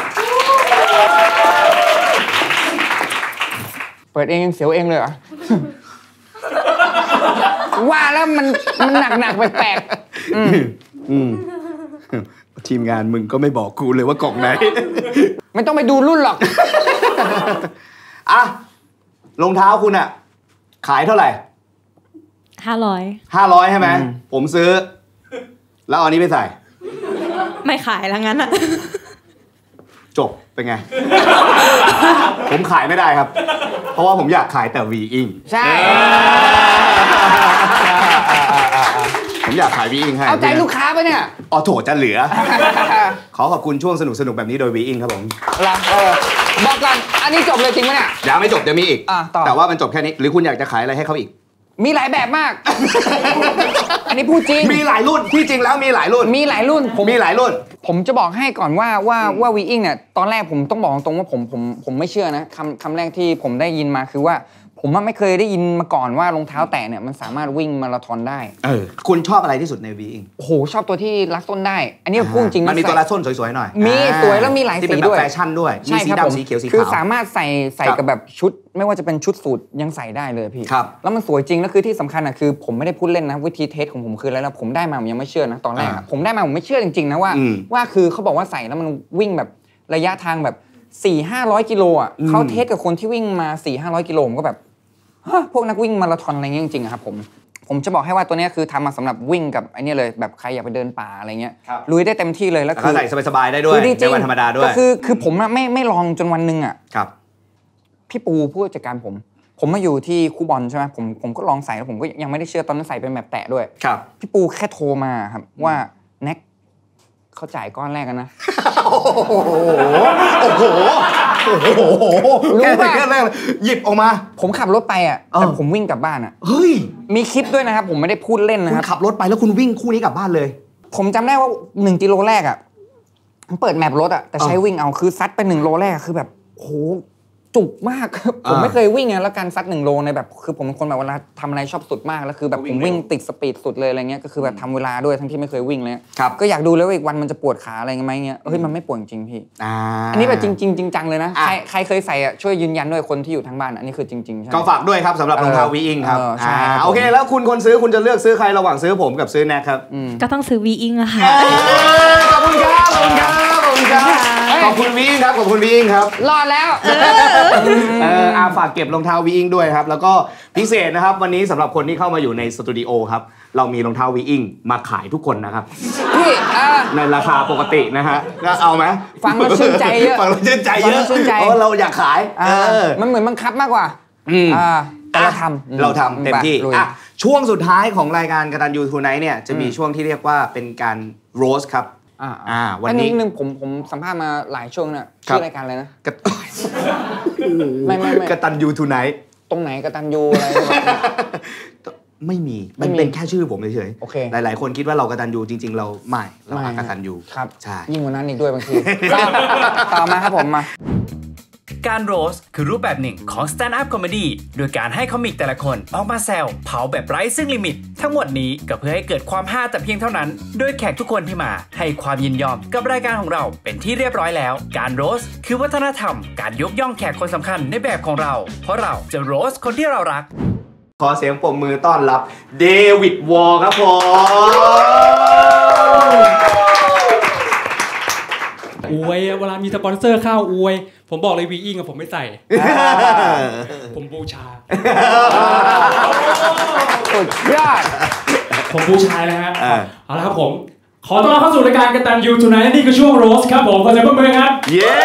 เปิดเองเสียวเองเลยเหรอว่าแล้วมันหนักแปลกทีมงานมึงก็ไม่บอกกูเลยว่ากล่องไหนไม่ต้องไปดูรุ่นหรอกรองเท้าคุณอะขายเท่าไหร่500ใช่ไหมผมซื้อแล้วเอานี้ไปใส่ไม่ขายแล้วงั้นอะจบเป็นไงผมขายไม่ได้ครับเพราะว่าผมอยากขายแต่วีอิงใช่ผมอยากขายวีอิงให้เอาใจลูกค้าปะเนี่ยโถจะเหลือขอบคุณช่วงสนุกแบบนี้โดยวีอิงครับผมบอกกันอันนี้จบเลยจริงไหมเนี่ยยังไม่จบเดี๋ยวมีอีกแต่ว่ามันจบแค่นี้หรือคุณอยากจะขายอะไรให้เขาอีกมีหลายแบบมากอันนี้พูดจริงมีหลายรุ่นที่จริงแล้วมีหลายรุ่นมีหลายรุ่นผมจะบอกให้ก่อนว่าวีอิงเนี่ยตอนแรกผมต้องบอกตรงว่าผมไม่เชื่อนะคำแรกที่ผมได้ยินมาคือว่าผมไม่เคยได้ยินมาก่อนว่ารองเท้าแตะเนี่ยมันสามารถวิ่งมาราธอนได้คุณชอบอะไรที่สุดในวีอิงโอ้โหชอบตัวที่รัดส้นได้อันนี้พูดจริงมันมีตัวรัดส้นสวยๆหน่อยมีสวยแล้วมีหลายสีด้วยแฟชั่นด้วยมีสีดำสีเขียวสีขาวคือสามารถใส่กับแบบชุดไม่ว่าจะเป็นชุดสูทยังใส่ได้เลยพี่แล้วมันสวยจริงแล้วคือที่สำคัญคือผมไม่ได้พูดเล่นนะวิธีเทสของผมคืออะไรแล้วผมได้มาผมยังไม่เชื่อนะตอนแรกผมได้มาผมไม่เชื่อจริงๆนะว่าคือเขาบอกว่าใส่แล้วมันวิ่งแบบระยะทางแบบ 400-500 กิโลอ่ะเขาเทสกับคนที่วิ่งมา 400-500 กิโลผมก็แบบพวกนักวิ่งมาราธอนอะไรเงี้ยจริงๆครับผมจะบอกให้ว่าตัวนี้คือทำมาสำหรับวิ่งกับไอ้นี่เลยแบบใครอยากไปเดินป่าอะไรเงี้ยลุยได้เต็มที่เลยแล้วคือใส่สบายๆได้ด้วยในวันธรรมดาด้วยก็คือผมไม่ลองจนวันนึงอ่ะพี่ปูผู้จัดการผมมาอยู่ที่คูบอลใช่ไหมผมก็ลองใส่แล้วผมก็ยังไม่ได้เชื่อตอนนั้นใส่เป็นแบบแตะด้วยพี่ปูแค่โทรมาครับว่าแน็กเขาจ่ายก้อนแรกกันนะโอ้โหรู้ป่ะแค่แรกหยิบออกมาผมขับรถไปอ่ะแต่ผมวิ่งกลับบ้านอ่ะเฮ้ยมีคลิปด้วยนะครับผมไม่ได้พูดเล่นนะครับคุณขับรถไปแล้วคุณวิ่งคู่นี้กลับบ้านเลยผมจำได้ว่า1กิโลแรกอ่ะผมเปิดแมปรถอ่ะแต่ใช้วิ่งเอาคือซัดไป1โลแรกคือแบบโหจุกมากผมไม่เคยวิ่งไงแล้วการซัด1โลในแบบคือผมเป็นคนแบบเวลาทำอะไรชอบสุดมากแล้วคือแบบผมวิ่งติดสปีดสุดเลยอะไรเงี้ยก็คือแบบทำเวลาด้วยทั้งที่ไม่เคยวิ่งเลยก็อยากดูเลยว่าอีกวันมันจะปวดขาอะไรไหมเงี้ยเฮ้ยมันไม่ปวดจริงพี่อันนี้แบบจริงจังเลยนะใครเคยใส่อ่ะช่วยยืนยันด้วยคนที่อยู่ทางบ้านอันนี้คือจริงๆใช่ก็ฝากด้วยครับสำหรับรองเท้าวีอิงครับโอเคแล้วคุณคนซื้อคุณจะเลือกซื้อใครระหว่างซื้อผมกับซื้อแน็กครับก็ต้องซื้อวีอิงอะค่ะขอบคุณครับขอบคุณวีอิงครับขอบคุณวีอิงครับรอดแล้วฝากเก็บรองเท้าวีอิงด้วยครับแล้วก็พิเศษนะครับวันนี้สำหรับคนที่เข้ามาอยู่ในสตูดิโอครับเรามีรองเท้าวีอิงมาขายทุกคนนะครับพี่ในราคาปกตินะฮะก็เอาไหมฟังแล้วชื่นใจเยอะฟังแล้วชื่นใจเยอะเพราะเราอยากขายมันเหมือนบังคับมากกว่าแต่เราทำเต็มที่ช่วงสุดท้ายของรายการกตัญญูทูไนท์เนี่ยจะมีช่วงที่เรียกว่าเป็นการโรสครับวันนี้นึงผมสัมภาษณ์มาหลายช่วงเนี่ยชื่อรายการอะไรนะไม่กตัญญูทูไนท์ตรงไหนกตัญญูอะไรไม่มีมันเป็นแค่ชื่อผมเฉยๆหลายๆคนคิดว่าเรากตัญญูจริงๆเราไม่เรากตัญญูครับใช่ยิ่งกว่านั้นอีกด้วยบางทีต่อมาครับผมมาการโรสคือรูปแบบหนึ่งของ Stand Up Comedy โดยการให้คอมิกแต่ละคนออกมาแซวเผาแบบไร้ซึ่งลิมิตทั้งหมดนี้ก็เพื่อให้เกิดความฮาแต่เพียงเท่านั้นโดยแขกทุกคนที่มาให้ความยินยอมกับรายการของเราเป็นที่เรียบร้อยแล้วการโรสคือวัฒนธรรมการยกย่องแขกคนสำคัญในแบบของเราเพราะเราจะโรสคนที่เรารักขอเสียงปรบมือต้อนรับเดวิดวอร์ครับผมอวยเวลามีสปอนเซอร์เข้าอวยผมบอกเลยวีอิงกับผมไม่ใส่ผมบูชาสุดยอดผมบูชาเลยฮะเอาละครับผมขอต้อนรับเข้าสู่รายการกตัญญูทูไนท์นี่คือช่วงโรสครับผมขอเสียงปรบมือครับเย้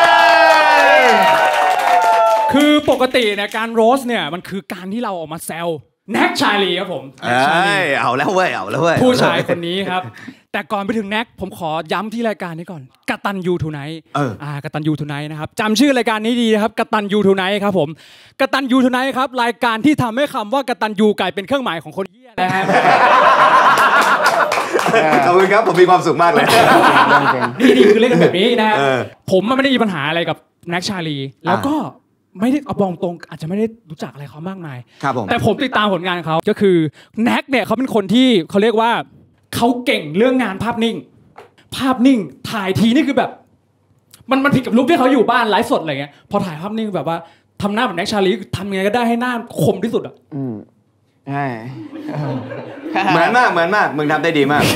คือปกติเนี่ยการโรสเนี่ยมันคือการที่เราออกมาแซวแน็กชาลีครับผมเอาแล้วเว้ยผู้ชายคนนี้ครับแต่ก่อนไปถึงแน็กผมขอย้ำที่รายการนี้ก่อนกตัญญูทูไนท์กตัญญูทูไนท์นะครับจำชื่อรายการนี้ดีนะครับกตัญญูทูไนท์ครับผมกตัญญูทูไนท์ครับรายการที่ทำให้คำว่ากตัญญูกลายเป็นเครื่องหมายของคนเหี้ยนะฮะขอบคุณครับผมมีความสุขมากเลยนี่คือเล่นกันแบบนี้นะผมไม่ได้มีปัญหาอะไรกับแน็กชาลีแล้วก็ไม่ได้เอาบอกตรงอาจจะไม่ได้รู้จักอะไรเขามากมายแต่ผมติดตามผลงานเขาก็คือแน็กเนี่ยเขาเป็นคนที่เขาเรียกว่าเขาเก่งเรื่องงานภาพนิ่งถ่ายทีนี่คือแบบมันผิดกับลุคที่เขาอยู่บ้านไลฟ์สดอะไรเงี้ยพอถ่ายภาพนิ่งแบบว่าทำหน้าแบบแน็กชาลีทำยังไงก็ได้ให้หน้าคมที่สุดอ่ะใช่เหมือนมากมึงทำได้ดีมาก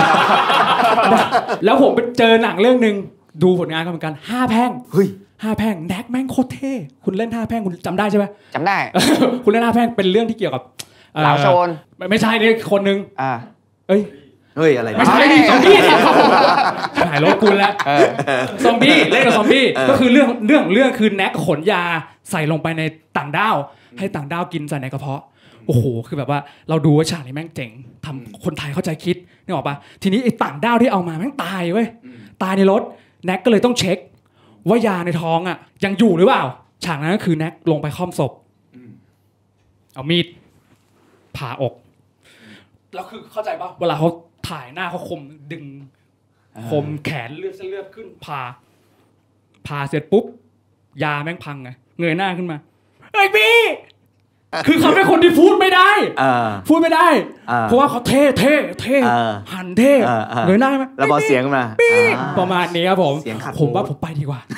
แล้วผมไปเจอหนังเรื่องนึงดูผลงานเขาเหมือนกัน5 แพร่ง5 แพร่งแน็กแม่งโคตรเท่คุณเล่น5 แพร่งคุณจำได้ใช่ไหมจำได้คุณเล่น5 แพร่งเป็นเรื่องที่เกี่ยวกับเหลาโจรไม่ใช่นี่คนนึงเฮ้ยอะไรไม่ใช่ดิซอมบี้ถ่ายรถคุณแล้วซอมบี้เล่นกับซอมบี้ก็คือเรื่องคือแน็กขนยาใส่ลงไปในต่างด้าวให้ต่างด้าวกินใส่ในกระเพาะโอ้โหคือแบบว่าเราดูว่าฉากนี้แม่งเจ๋งทำคนไทยเข้าใจคิดนึกออกปะทีนี้ไอ้ต่างด้าวที่เอามาแม่งตายเว้ยตายในรถแน็กก็เลยต้องเช็คว่ายาในท้องอ่ะยังอยู่หรือเปล่าฉากนั้นก็คือแน็กลงไปค่อมศพเอามีดผ่าอกแล้วคือเข้าใจป่ะเวลาเขาถ่ายหน้าเขาคมดึงคมแขนเส้นเลือดขึ้นผ่าเสร็จปุ๊บยาแม่งพังไงเงยหน้าขึ้นมาเฮ้ยพี่คือเขาเป็นคนที่พูดไม่ได้เพราะว่าเขาเท่หันเท่เงยหน้าไหมแล้วพอเสียงมาประมาณนี้ครับผมว่าผมไปดีกว่า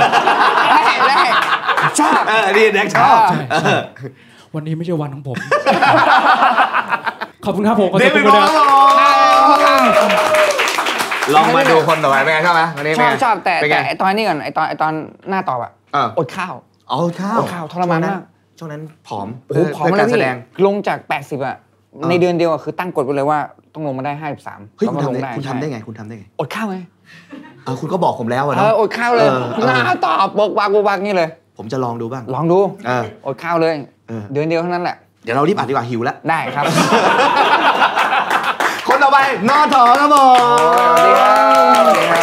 ชอบนี่แน็กชอบวันนี้ไม่ใช่วันของผมขอบคุณครับผมเดวิดวอร์ลองมาดูคนต่อไปเป็นไงชอบไหมวันนี้ชอบแต่ไอตอนนี้ก่อนไอตอนหน้าตอบอดข้าวทรมานมากช่วงนั้นผอมผอมแล้วพี่ลงจาก80อ่ะในเดือนเดียวคือตั้งกฎไว้เลยว่าต้องลงมาได้53 แล้วก็ลงได้คุณทำได้ไงอดข้าวไงคุณก็บอกผมแล้วนะอดข้าวเลยหน้าตอบบอกวากนี่เลยผมจะลองดูบ้างลองดูอดข้าวเลยเดือนเดียวเท่านั้นแหละเดี๋ยวเรารีบอัดดีกว่าหิวแล้วได้ครับคนต่อไปนอถอครับผม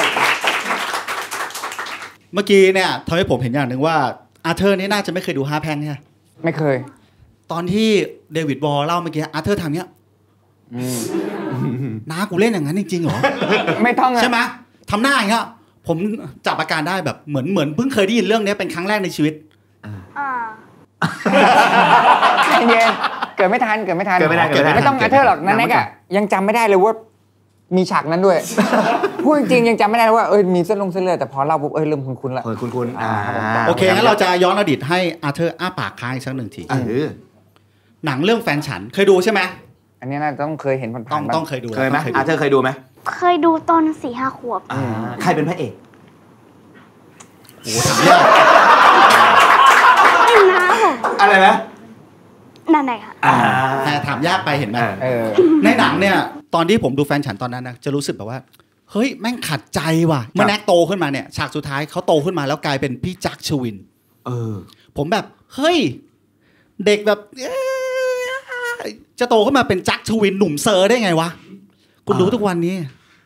เมื่อกี้เนี่ยทำให้ผมเห็นอย่างหนึ่งว่าอาร์เธอร์นี่น่าจะไม่เคยดู5 แพร่งเนี่ยไม่เคยตอนที่เดวิดวอร์เล่าเมื่อกี้อาร์เธอร์ทำเนี้ยน้ากูเล่นอย่างนั้นจริงๆเหรอไม่ต้องใช่ไหมทำหน้าอย่างเงี้ยผมจับอาการได้แบบเหมือนเพิ่งเคยได้ยินเรื่องนี้เป็นครั้งแรกในชีวิตเย็นเกิดไม่ทันไม่ต้องอาร์เธอร์หรอกนั่นแน็กอะยังจำไม่ได้เลยว่ามีฉากนั้นด้วยพูดจริงยังจำไม่ได้ว่ามีเส้นเลือดแต่พอเล่าปุ๊บเริ่มคุ้นๆละคุ้นโอเคงั้นเราจะย้อนอดีตให้อาร์เธอร์อ้าปากค้างอีกสักหนึ่งทีหนังเรื่องแฟนฉันเคยดูใช่ไหมอันนี้น่าต้องเคยเห็นผ่านๆต้องเคยดูเคยไหมอาร์เธอร์เคยดูไหมเคยดูตอน4-5 ขวบใครเป็นพระเอกโอ้ถามยากน้าผมอะไรนะนั่นไหนคะแต่ถามยากไปเห็นไหมในหนังเนี่ยตอนที่ผมดูแฟนฉันตอนนั้นนะจะรู้สึกแบบว่าเฮ้ยแม่งขัดใจว่ะเมื่อแน็กโตขึ้นมาเนี่ยฉากสุดท้ายเขาโตขึ้นมาแล้วกลายเป็นพี่จักรชวินผมแบบเฮ้ยเด็กแบบจะโตขึ้นมาเป็นจักรชวินหนุ่มเซอร์ได้ไงวะคุณรู้ทุกวันนี้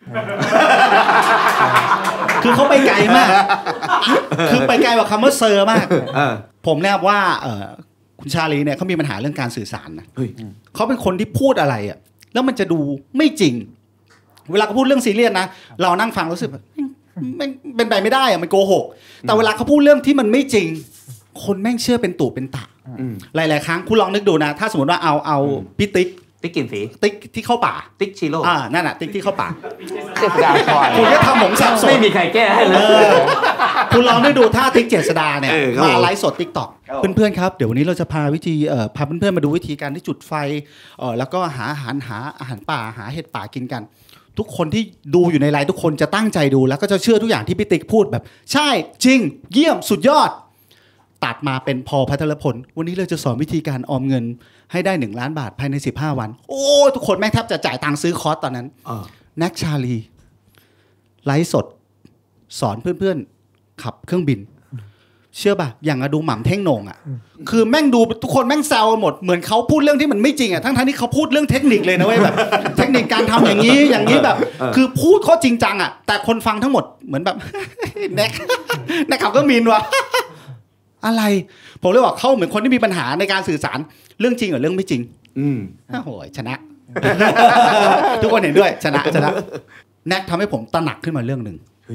คือเขาไปไกลมากคือไปไกลกว่าคำว่าเซอร์มากผมเนี่ยว่าคุณชาลีเนี่ยเขามีปัญหาเรื่องการสื่อสารนะเขาเป็นคนที่พูดอะไรอ่ะแล้วมันจะดูไม่จริงเวลาเขาพูดเรื่องซีเรียสนะเรานั่งฟังรู้สึกแบบมันเป็นไปไม่ได้อะมันโกหกแต่เวลาเขาพูดเรื่องที่มันไม่จริงคนแม่งเชื่อเป็นตู่เป็นตะหลายๆครั้งคุณลองนึกดูนะถ้าสมมติว่าเอาพี่ติ๊กกินสีติ๊กที่เข้าป่าติ๊กชิโร่นั่นน่ะติ๊กที่เข้าป่าเจษฎาพรคุณก็ทำผมสับสนไม่มีใครแก้ให้เลยคุณลองได้ดูถ้าติ๊กเจษฎาเนี่ยมาไลฟ์สดติ๊กต็อกเพื่อนๆครับเดี๋ยววันนี้เราจะพาเพื่อนๆมาดูวิธีการที่จุดไฟแล้วก็หาอาหารป่าหาเห็ดป่ากินกันทุกคนที่ดูอยู่ในไลฟ์ทุกคนจะตั้งใจดูแล้วก็จะเชื่อทุกอย่างที่พี่ติ๊กพูดแบบใช่จริงเยี่ยมสุดยอดตัดมาเป็นพอพัทรพลวันนี้เราจะสอนวิธีการออมเงินให้ได้1 ล้านบาทภายใน15 วันโอ้ทุกคนแม่งแทบจะจ่ายตังค์ซื้อคอร์สตอนนั้นแน็กชาลีไลฟ์สดสอนเพื่อนๆขับเครื่องบินเชื่อป่ะอย่างดูหม่ำเท่งโหน่งอ่ะคือแม่งดูทุกคนแม่งแซวหมดเหมือนเขาพูดเรื่องที่มันไม่จริงอ่ะทั้งที่เขาพูดเรื่องเทคนิคเลยนะเว้ยแบบเทคนิคการทำอย่างนี้แบบคือพูดเขาจริงจังอ่ะแต่คนฟังทั้งหมดเหมือนแบบแน็กขับเครื่องบินวะอะไรผมเลยบอกเขาเหมือนคนที่มีปัญหาในการสื่อสารเรื่องจริงกับเรื่องไม่จริงโอ้ยชนะทุกคนเห็นด้วยชนะแน็กทำให้ผมตระหนักขึ้นมาเรื่องหนึ่ง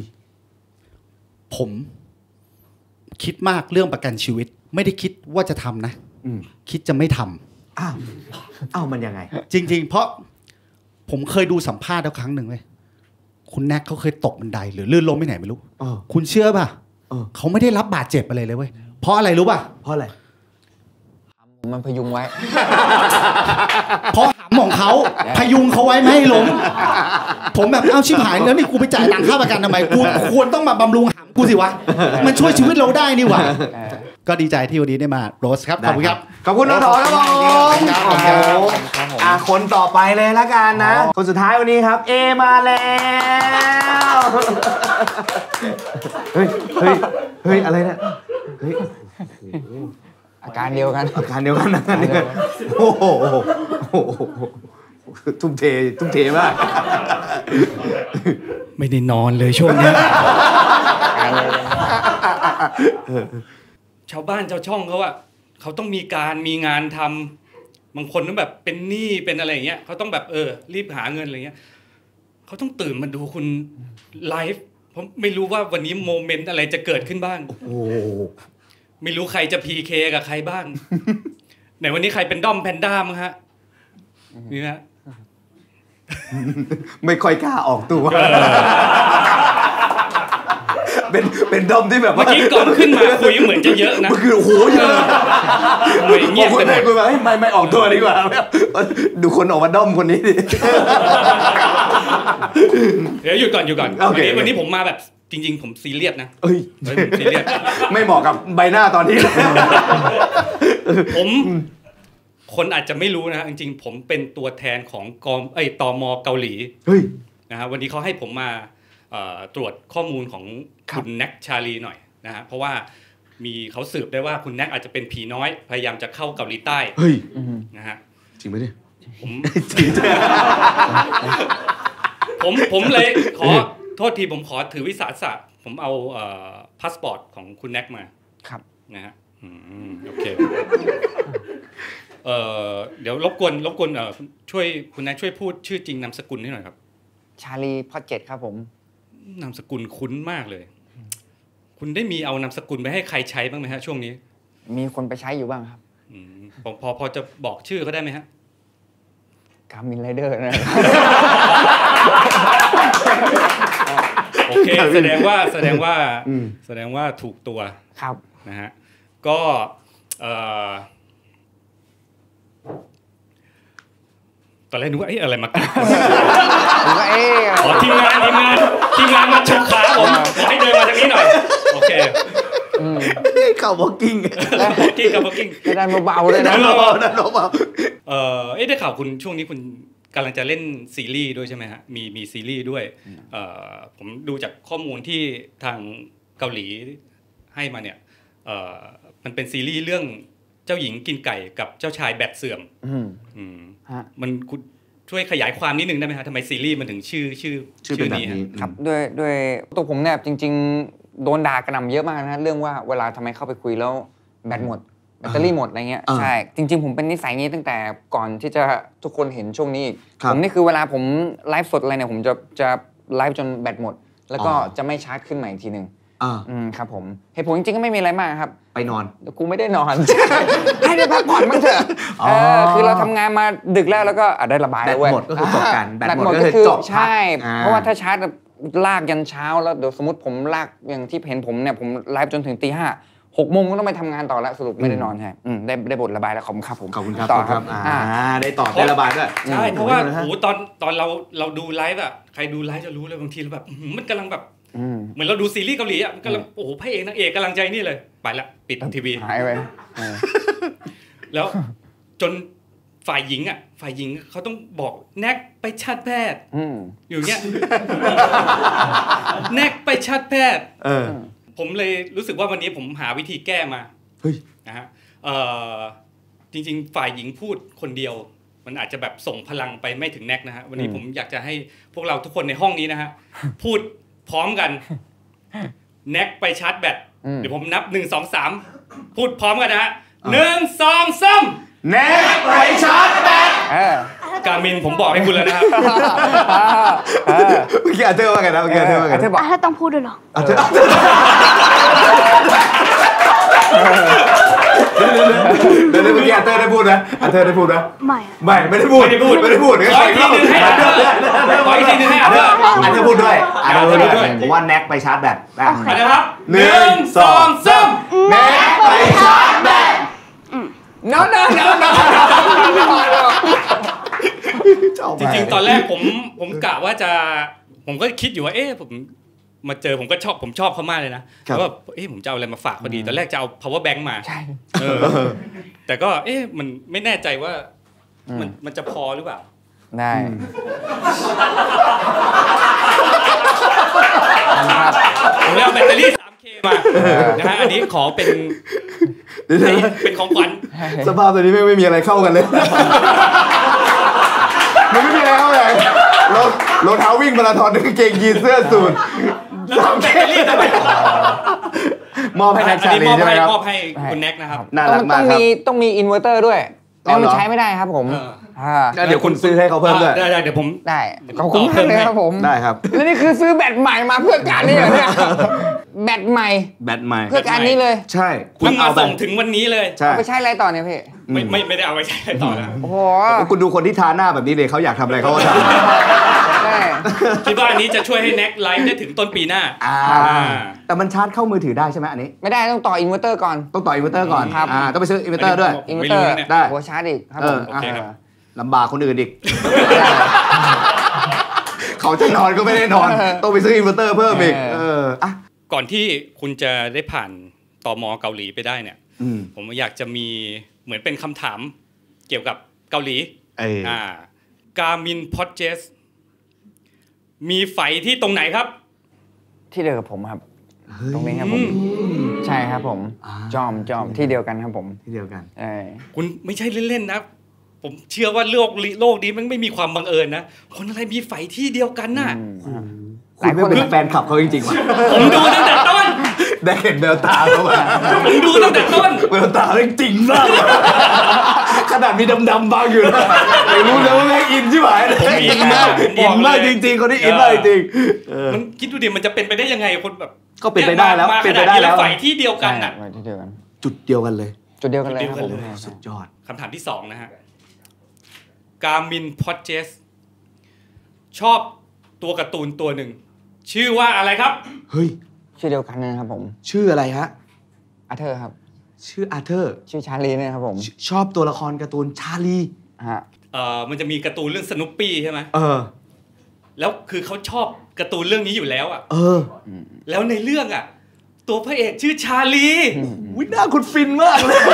ผมคิดมากเรื่องประกันชีวิตไม่ได้คิดว่าจะทำนะคิดจะไม่ทำอ้าวมันยังไงจริงๆเพราะผมเคยดูสัมภาษณ์แล้วครั้งหนึ่งเลยคุณแน็กเขาเคยตกบันไดหรือลื่นล้มไปไหนไม่รู้คุณเชื่อป่ะเขาไม่ได้รับบาดเจ็บอะไรเลยเว้ยเพราะอะไรรู้ป่ะเพราะอะไรมันพยุงไว้เพราะหำของเขาพยุงเขาไว้ไม่ให้ล้มผมแบบเอาชิบหายแล้วนี่กูไปจ่ายตังค่าประกันทำไมกูควรต้องมาบำรุงหำกูสิวะมันช่วยชีวิตเราได้นี่หว่าก็ดีใจที่วันนี้ได้มาโรสครับขอบคุณครับขอบคุณน้องถอนครับคนต่อไปเลยละกันนะคนสุดท้ายวันนี้ครับเอมาแล้วเฮ้ยอะไรเนี่ยเฮ้ยอาการเดียวกันโอ้โหทุ่มเทมากไม่ได้นอนเลยช่วงนี้ชาวบ้านชาวช่องเขาอะเขาต้องมีงานทำบางคนต้องแบบเป็นหนี้เป็นอะไรอย่างเงี้ยเขาต้องแบบรีบหาเงินอะไรเงี้ยเขาต้องตื่นมาดูคุณไลฟ์เพราะไม่รู้ว่าวันนี้โมเมนต์อะไรจะเกิดขึ้นบ้างไม่รู้ใครจะ PK กับใครบ้างไหนวันนี้ใครเป็นด้อมแพนด้ามั้งฮะนี่นะไม่ค่อยกล้าออกตัวเป็นด้อมที่แบบเมื่อกี้ก่อนขึ้นมาคุยเหมือนจะเยอะนะมันคือโอ้โหเยอะเงียบกันคุยแบบไม่ออกตัวดีกว่าดูคนออกมาด้อมคนนี้ดิเดี๋ยวหยุดก่อนวันนี้ผมมาแบบจริงๆผมซีเรียสนะซีเรียสไม่เหมาะกับใบหน้าตอนนี้ผมคนอาจจะไม่รู้นะจริงๆผมเป็นตัวแทนของตม.เกาหลีนะฮะวันนี้เขาให้ผมมาตรวจข้อมูลของคุณแน็กชาลีหน่อยนะฮะเพราะว่ามีเขาสืบได้ว่าคุณแน็กอาจจะเป็นผีน้อยพยายามจะเข้าเกาหลีใต้นะฮะจริงไหมเนี่ยผมเลยขอโทษทีผมขอถือวิสาสะผมเอาพาสปอร์ตของคุณแน็กมาครับนะฮะโอเคเดี๋ยวรบกวนช่วยคุณแน็กช่วยพูดชื่อจริงนามสกุลให้หน่อยครับชาลีพอเจ็ดครับผมนามสกุลคุ้นมากเลยคุณได้มีเอานามสกุลไปให้ใครใช้บ้างไหมฮะช่วงนี้มีคนไปใช้อยู่บ้างครับพอจะบอกชื่อเขาได้ไหมฮะกามินไรเดอร์นะโอเคแสดงว่าถูกตัวครับนะฮะก็ตอนแรกนึกว่าอะไรมาทีมงานมาฉุกขาผมให้เดินมาทางนี้หน่อยโอเคข่าวบอกกิ้งกับบอกกิ้งดันเบาๆเลยนะดันเบาได้ข่าวคุณช่วงนี้คุณกำลังจะเล่นซีรีส์ด้วยใช่ไหมฮะมีซีรีส์ด้วยผมดูจากข้อมูลที่ทางเกาหลีให้มาเนี่ยมันเป็นซีรีส์เรื่องเจ้าหญิงกินไก่กับเจ้าชายแบตเสื่อมมันช่วยขยายความนิดนึงได้ไหมฮะทำไมซีรีส์มันถึงชื่อนี้ครับด้วยตัวผมเนี่ยจริงๆโดนด่ากระหน่ำเยอะมากนะเรื่องว่าเวลาทำไมเข้าไปคุยแล้วแบตหมดแบตเตอรี่หมดอะไรเงี้ยใช่จริงๆผมเป็นนิสัยนี้ตั้งแต่ก่อนที่จะทุกคนเห็นช่วงนี้ผมนี่คือเวลาผมไลฟ์สดอะไรเนี่ยผมจะไลฟ์จนแบตหมดแล้วก็จะไม่ชาร์จขึ้นใหม่อีกทีนึงครับผมเหตุผลจริงๆก็ไม่มีอะไรมากครับไปนอนกูไม่ได้นอนให้ได้พักผ่อนบ้างเถอะคือเราทำงานมาดึกแล้วก็ได้ระบายแบตหมดก็คือจบกันแบตหมดก็คือใช่เพราะว่าถ้าชาร์จลากยันเช้าแล้วเดี๋ยวสมมติผมลากอย่างที่เห็นผมเนี่ยผมไลฟ์จนถึงตี 5 6 โมงก็ต้องไปทำงานต่อแล้วสรุปไม่ได้นอนใช่ได้บทระบายแล้วขอบคุณครับผมขอบคุณครับต่อครับได้ต่อได้ระบายด้วยใช่เพราะว่าโอ้ตอนเราดูไลฟ์อะใครดูไลฟ์จะรู้เลยบางทีเราแบบมันกำลังแบบเหมือนเราดูซีรีส์เกาหลีอ่ะกำลังโอ้โหพระเอกนางเอกกำลังใจนี่เลยไปละปิดทีวีหายไปแล้วจนฝ่ายหญิงเขาต้องบอกแน็กไปชัดแพทย์อยู่เนี้ยแน็กไปชัดแพทย์ผมเลยรู้สึกว่าวันนี้ผมหาวิธีแก้มานะฮะจริงๆฝ่ายหญิงพูดคนเดียวมันอาจจะแบบส่งพลังไปไม่ถึงแน็กนะฮะวันนี้ผมอยากจะให้พวกเราทุกคนในห้องนี้นะฮะพูดพร้อมกันแน็กไปชาร์จแบตเดี๋ยวผมนับ1 2 3พูดพร้อมกันนะฮะ1 2 3 แน็กไปชาร์จแบตการมินผมบอกให้คุณแล้วนะครับเมื่อกี้อาเธอร์ว่าไงนะเมื่อกี้อาเธอร์ว่าไงอาเธอร์ต้องพูดด้วยเหรออาเธอร์เดี๋ยวเมื่อกี้อาเธอร์ได้พูดนะอาเธอร์ได้พูดนะไม่ได้พูดขออีกทีนึงให้อาเธอร์ขออีกทีนึงให้อาเธอร์พูดด้วยผมว่าแน็กไปชาร์จแบตนะครับ1 2 3 แน็กไปชาร์จแบต no จริงๆตอนแรกผมกะว่าจะผมก็คิดอยู่ว่าผมมาเจอผมชอบเขามากเลยนะแล้วว่าผมจะเอาอะไรมาฝากพอดีตอนแรกจะเอา power bank มาใช่แต่ก็มันไม่แน่ใจว่ามันจะพอหรือเปล่าได้ผมเอาแบตเตอรี่ 3K มานะฮะอันนี้ขอเป็นของขวัญสภาพตัวนี้ไม่มีอะไรเข้ากันเลยมันไม่มีอะไรเข้าเลยรองเท้าวิ่งมาราธอนกางเกงยีนเสื้อสูท 3K มอบให้แน็กชาลีใช่ไหมครับมอบให้คุณแน็กนะครับต้องมีอินเวอร์เตอร์ด้วยแล้วมันใช้ไม่ได้ครับผมเดี๋ยวคุณซื้อให้เขาเพิ่มด้วยได้เดี๋ยวผมได้ขอบคุณมากเลยครับผมได้ครับแล้วนี่คือซื้อแบตใหม่มาเพื่อการนี้เหรอเนี่ยแบตใหม่เพื่อการนี้เลยใช่คุณมาส่งถึงวันนี้เลยเอาไปใช้อะไรต่อเนี่ยพี่ไม่ได้เอาไปใช้อะไรต่อนะโอ้โหคุณดูคนที่ทาหน้าแบบนี้เลยเขาอยากทำอะไรเขาก็ทำคิดว่าอันนี้จะช่วยให้แน็กไลฟ์ได้ถึงต้นปีหน้าแต่มันชาร์จเข้ามือถือได้ใช่ไหมอันนี้ไม่ได้ต้องต่ออินเวอร์เตอร์ก่อนต้องต่ออินเวอร์เตอร์ก่อนต้องไปซื้ออินเวอร์เตอร์ด้วยอินเวอร์เตอร์ได้หัวชาร์จอีกครับผมลำบากคนอื่นอีกเขาจะนอนก็ไม่ได้นอนต้องไปซื้ออินเวอร์เตอร์เพิ่มอีกก่อนที่คุณจะได้ผ่านตม.เกาหลีไปได้เนี่ยผมอยากจะมีเหมือนเป็นคำถามเกี่ยวกับเกาหลีGarmin Podges มีไฝที่ตรงไหนครับที่เดียวกับผมครับตรงนี้ครับผมใช่ครับผมจอมที่เดียวกันครับผมที่เดียวกันคุณไม่ใช่เล่นๆนะผมเชื่อว่าโลกนี้มันไม่มีความบังเอิญนะคนอะไรมีไฝที่เดียวกันน่ะคุณไม่เป็นแฟนคลับเขาจริงๆว่ะผมดูตั้งแต่ต้นได้เห็นแววตาเขาอ่ะผมดูตั้งแต่ต้นแววตาจริงมากขนาดมีดำๆบางอยู่นะไม่รู้เลยว่าอินใช่ไหมอินมากจริงๆคนนี้อินมากจริงมันคิดดูดิมันจะเป็นไปได้ยังไงคนแบบก็เป็นไปได้แล้วเป็นไปได้แล้วไฝที่เดียวกันน่ะจุดเดียวกันเลยสุดยอดคำถามที่2นะฮะGarmin Podges ชอบตัวการ์ตูนตัวหนึ่งชื่อว่าอะไรครับเฮ้ยชื่อเดียวกันนะครับผมชื่ออะไรฮะอาเธอร์ครับชื่ออาเธอร์ชื่อชาลีเนี่ยครับผมชอบตัวละครการ์ตูนชาลีมันจะมีการ์ตูนเรื่องสนุปปี้ใช่ไหมแล้วคือเขาชอบการ์ตูนเรื่องนี้อยู่แล้วอ่ะแล้วในเรื่องอ่ะตัวพระเอกชื่อชาลีวิหน้าคุณฟินมากเลย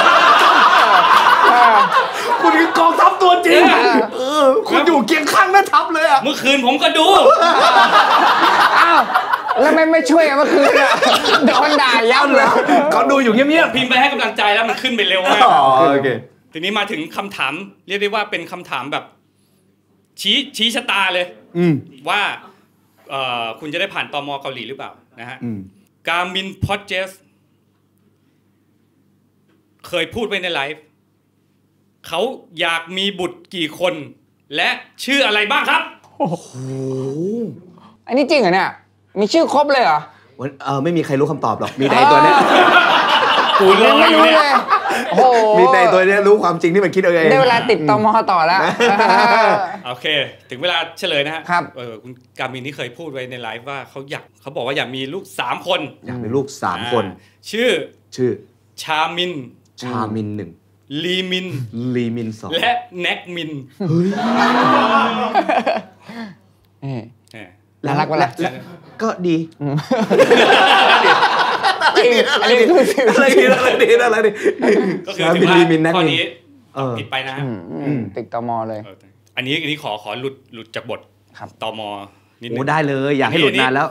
คุณคือกองทัพตัวจริงคุณอยู่เคียงข้างแม่ทัพเลยอ่ะเมื่อคืนผมก็ดูอ้าวแล้วไม่ช่วยเมื่อคืนอ่ะโดนด่ายับเลยเขาดูอยู่เงียบๆพิมพ์ไปให้กำลังใจแล้วมันขึ้นไปเร็วมากโอเคทีนี้มาถึงคำถามเรียกได้ว่าเป็นคำถามแบบชี้ชะตาเลยว่าคุณจะได้ผ่านตม.เกาหลีหรือเปล่านะฮะการมินพอดเจสเคยพูดไว้ในไลฟ์เขาอยากมีบุตรกี่คนและชื่ออะไรบ้างครับโอ้โหอันนี้จริงเหรอเนี่ยมีชื่อครบเลยเหรอไม่มีใครรู้คำตอบหรอกมีแต่ตัวเนี้ยกูไม่รู้เลยโอ้มีแต่ตัวเนี้ยรู้ความจริงที่มันคิดเอาเองได้เวลาติดตม.ต่อแล้วโอเคถึงเวลาเฉลยนะฮะครับคุณการมินที่เคยพูดไว้ในไลฟ์ว่าเขาบอกว่าอยากมีลูก3 คนอยากมีลูก3 คนชื่อชามิน 1 ลีมิน 2 และแน็กมินน่ารักวะล่ะก็ดีอะไรดีก็คือถือว่าข้อนี้ผิดไปนะติดตม.เลยอันนี้ขอหลุดจากบทตม.นิดนึงได้เลยอยากให้หลุดนานแล้ว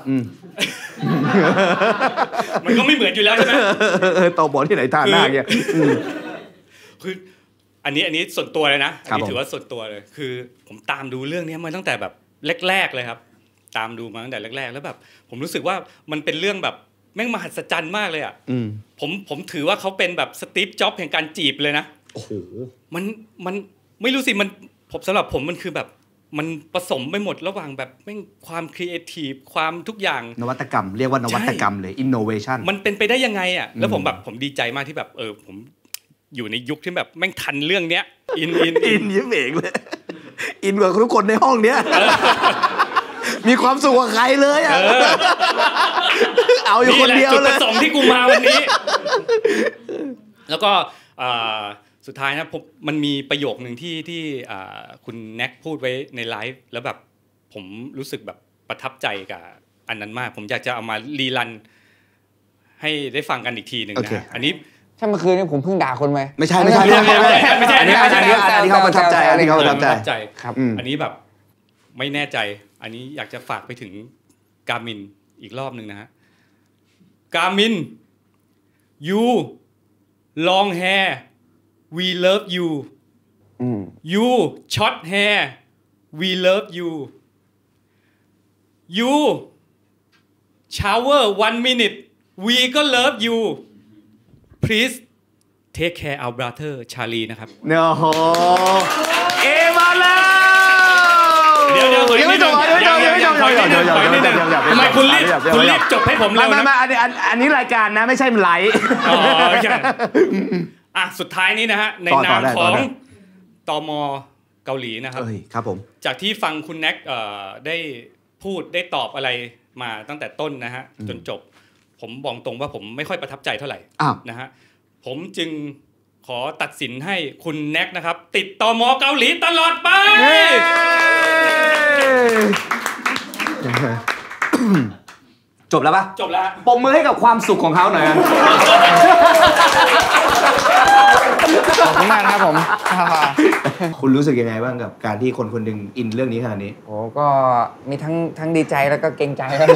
มันก็ไม่เหมือนอยู่แล้วใช่ไหมตม.ที่ไหนท่าหน้าเนี่ยคืออันนี้ส่วนตัวเลยนะอันนี้ถือว่าส่วนตัวเลยคือผมตามดูเรื่องนี้มาตั้งแต่แบบแรกๆเลยครับตามดูมาตั้งแต่แรกๆแล้วแบบผมรู้สึกว่ามันเป็นเรื่องแบบแม่งมหัศจรรย์มากเลยอ่ะผมถือว่าเขาเป็นแบบสตีฟจ็อบส์แห่งการจีบเลยนะโอ้โหมันไม่รู้สิมันสำหรับผมมันคือแบบมันผสมไปหมดระหว่างแบบแม่งความครีเอทีฟความทุกอย่างนวัตกรรมเรียกว่านวัตกรรมเลยอินโนเวชั่นมันเป็นไปได้ยังไงอ่ะแล้วผมดีใจมากที่แบบผมอยู่ในยุคที่แบบแม่งทันเรื่องเนี้ยอินยิ้มเองเลยอินกว่าทุกคนในห้องเนี้ยมีความสุขกว่าใครเลยอ่ะเอาอยู่คนเดียวเลยจุดประสงค์ที่กูมาวันนี้แล้วก็สุดท้ายนะมันมีประโยคนึงที่คุณแน็กพูดไว้ในไลฟ์แล้วแบบผมรู้สึกแบบประทับใจกับอันนั้นมากผมอยากจะเอามารีรันให้ได้ฟังกันอีกทีนึงนะอันนี้ใช่เมื่อคืนนี้ผมเพิ่งด่าคนไหมไม่ใช่อันนี้เขาประทับใจอันนี้เขาประทับใจครับอันนี้แบบไม่แน่ใจอันนี้อยากจะฝากไปถึงการมินอีกรอบนึงนะฮะการมิน you long hair we love you you short hair we love you you shower 1 minute we ก็ love you please take care our brother ชาลีนะครับโอ้โหมาแล้วเดี๋ยวยังไม่จบทำไมคุณรีบจบให้ผมเลยไม่อันนี้รายการนะไม่ใช่มันไลฟ์สุดท้ายนี้นะฮะในนามของตม.เกาหลีนะครับครับผมจากที่ฟังคุณแน็กได้พูดได้ตอบอะไรมาตั้งแต่ต้นนะฮะจนจบผมบอกตรงว่าผมไม่ค่อยประทับใจเท่าไหร่นะฮะผมจึงขอตัดสินให้คุณแน็กนะครับติดตม.เกาหลีตลอดไปจบแล้วปะจบแล้วปรบมือให้กับความสุขของเขาหน่อยขอบคุณมากครับผมคุณรู้สึกยังไงบ้างกับการที่คนหนึ่งอินเรื่องนี้ขนาดนี้โอ้ก็มีทั้งดีใจแล้วก็เกรงใจครับ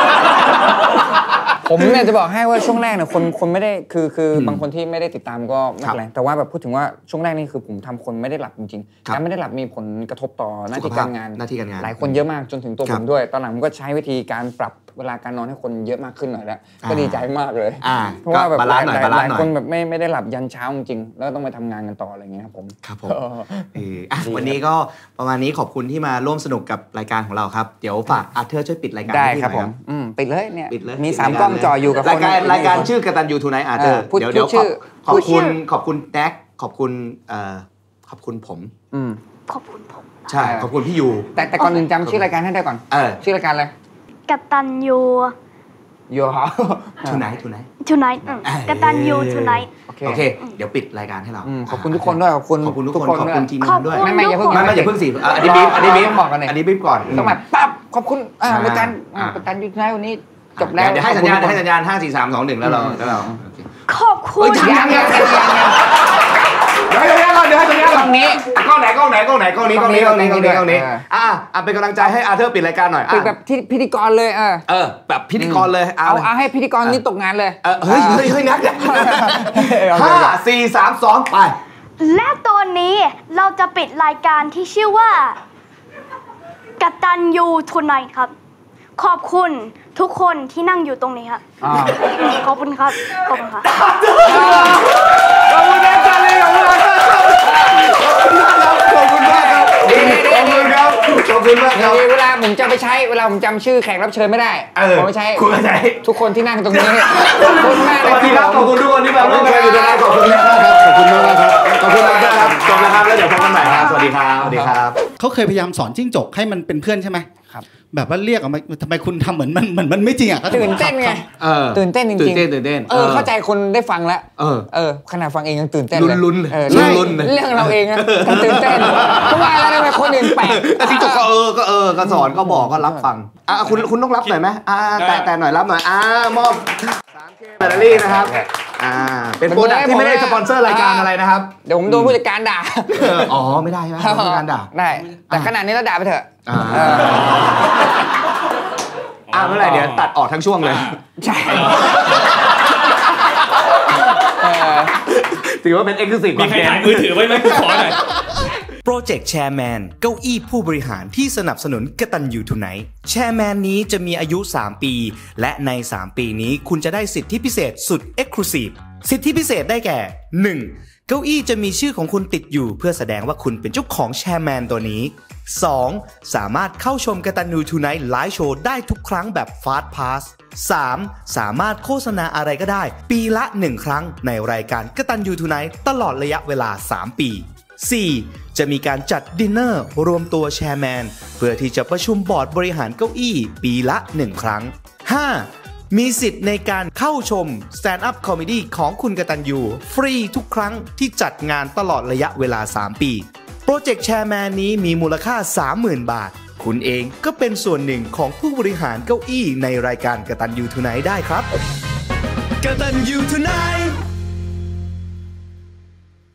ผมเนี่ยจะบอกให้ว่าช่วงแรกเนี่ยคนไม่ได้คือบางคนที่ไม่ได้ติดตามก็ไม่เป็นไรแต่ว่าแบบพูดถึงว่าช่วงแรกนี่คือผมทำคนไม่ได้หลับจริงๆการไม่ได้หลับมีผลกระทบต่อหน้าที่การงานหลายคนเยอะมากจนถึงตัวผมด้วยตอนหลังผมก็ใช้วิธีการปรับเวลาการนอนให้คนเยอะมากขึ้นหน่อยแล้วก็ดีใจมากเลยเพราะว่าแบบหลายคนแบบไม่ได้หลับยันเช้าจริงๆแล้วต้องไปทำงานกันต่ออะไรเงี้ยครับผมวันนี้ก็ประมาณนี้ขอบคุณที่มาร่วมสนุกกับรายการของเราครับเดี๋ยวฝากอาร์เธอร์ช่วยปิดรายการได้ครับผมปิดเลยเนี่ยมี3กล้องจ่ออยู่กับรายการชื่อกตัญญูทูไนท์อาร์เธอร์เดี๋ยวขอบคุณแน็กขอบคุณผมขอบคุณผมใช่ขอบคุณพี่ยูแต่ก่อนอื่นจำชื่อรายการให้ได้ก่อนชื่อรายการอะไรกตัญญูทูไนท์กตัญญูทูไนท์โอเคเดี๋ยวปิดรายการให้เราขอบคุณทุกคนด้วยขอบคุณทุกคนขอบคุณทีมงานด้วยไม่อย่าเพิ่งสิอันนี้บีบบอกกันเลยอันนี้บีบก่อนต้องแบบปั๊บขอบคุณรายการกตัญญูทูไนท์วันนี้จบแล้วให้สัญญาณ5 4 3 2 1แล้วเราขอบคุณยังเดี๋ยวให้ตรงนี้ก่อนกล้องนี้กล้องไหนเป็นกำลังใจให้อาเธอร์ปิดรายการหน่อยปิดแบบพิธีกรเลยแบบพิธีกรเลยเอาให้พิธีกรนี่ตกงานเลยเฮ้ยนัก5 4 3 2ไปและตอนนี้เราจะปิดรายการที่ชื่อว่ากตัญญูทูไนท์ครับขอบคุณทุกคนที่นั่งอยู่ตรงนี้ครับขอบคุณครับขอบคุณครับขอบคุณอาจารย์เลยขอบคุณมากครับขอบคุณมากครับเวลาผมจะไปใช้เวลาผมจำชื่อแขกรับเชิญไม่ได้ผมไม่ใช้ทุกคนที่นั่งตรงนี้ขอบคุณมากเลยขอบคุณทุกคนที่มาร่วมกันอยู่ตรงนี้ขอบคุณมากครับขอบคุณมากครับขอบคุณมากครับจบแล้วครับแล้วเดี๋ยวพบกันใหม่ครับสวัสดีครับเขาเคยพยายามสอนจิ้งจกให้มันเป็นเพื่อนใช่ไหมครับแบบว่าเรียกออกมาทำไมคุณทำเหมือนมันไม่จริงอ่ะตื่นเต้นไงตื่นเต้นจริงๆเข้าใจคนได้ฟังแล้วขนาดฟังเองยังตื่นเต้นเลยลุ้นเรื่องเราเองนะตื่นเต้นเพราะว่าอะไรทำไมคนอื่นแปลกจิ้งจกก็สอนก็บอกก็รับฟังคุณต้องรับหน่อยไหมแต่หน่อยรับหน่อยมอบ3K แบตเตอรี่นะครับเป็นโปรดักที่ไม่ได้สปอนเซอร์รายการอะไรนะครับเดี๋ยวผมโดนผู้จัดการด่าไม่ได้ใช่ไหมผู้จัดการด่าได้แต่ขนาดนี้เราด่าไปเถอะเมื่อไหร่เดี๋ยวตัดออกทั้งช่วงเลยใช่ถือว่าเป็นเอ็กซ์คลูซีฟมีใครถ่ายมือถือไว้ไหมขอหน่อยโปรเจกต์แชร์แมนเก้าอี้ผู้บริหารที่สนับสนุนกตัญญูทูไนท์แชร์แมนนี้จะมีอายุ3 ปีและใน3 ปีนี้คุณจะได้สิทธิพิเศษสุดเอ็กซ์คลูซีฟสิทธิพิเศษได้แก่ 1. เก้าอี้จะมีชื่อของคุณติดอยู่เพื่อแสดงว่าคุณเป็นเจ้าของแชร์แมนตัวนี้ 2. สามารถเข้าชมกตัญญูทูไนท์ไลฟ์โชว์ได้ทุกครั้งแบบฟาสต์พาส 3. สามารถโฆษณาอะไรก็ได้ปีละ1 ครั้งในรายการกตัญญูทูไนท์ตลอดระยะเวลา3 ปี 4. จะมีการจัดดินเนอร์รวมตัวแชร์แมนเพื่อที่จะประชุมบอร์ดบริหารเก้าอี้ปีละ1 ครั้ง 5. มีสิทธิ์ในการเข้าชม Stand Up Comedy ของคุณกตัญญูฟรีทุกครั้งที่จัดงานตลอดระยะเวลา3 ปีโปรเจกต์แชร์แมนนี้มีมูลค่า 30,000 บาทคุณเองก็เป็นส่วนหนึ่งของผู้บริหารเก้าอี้ในรายการกตัญญูทูไนท์ได้ครับกตัญญูทูไนท์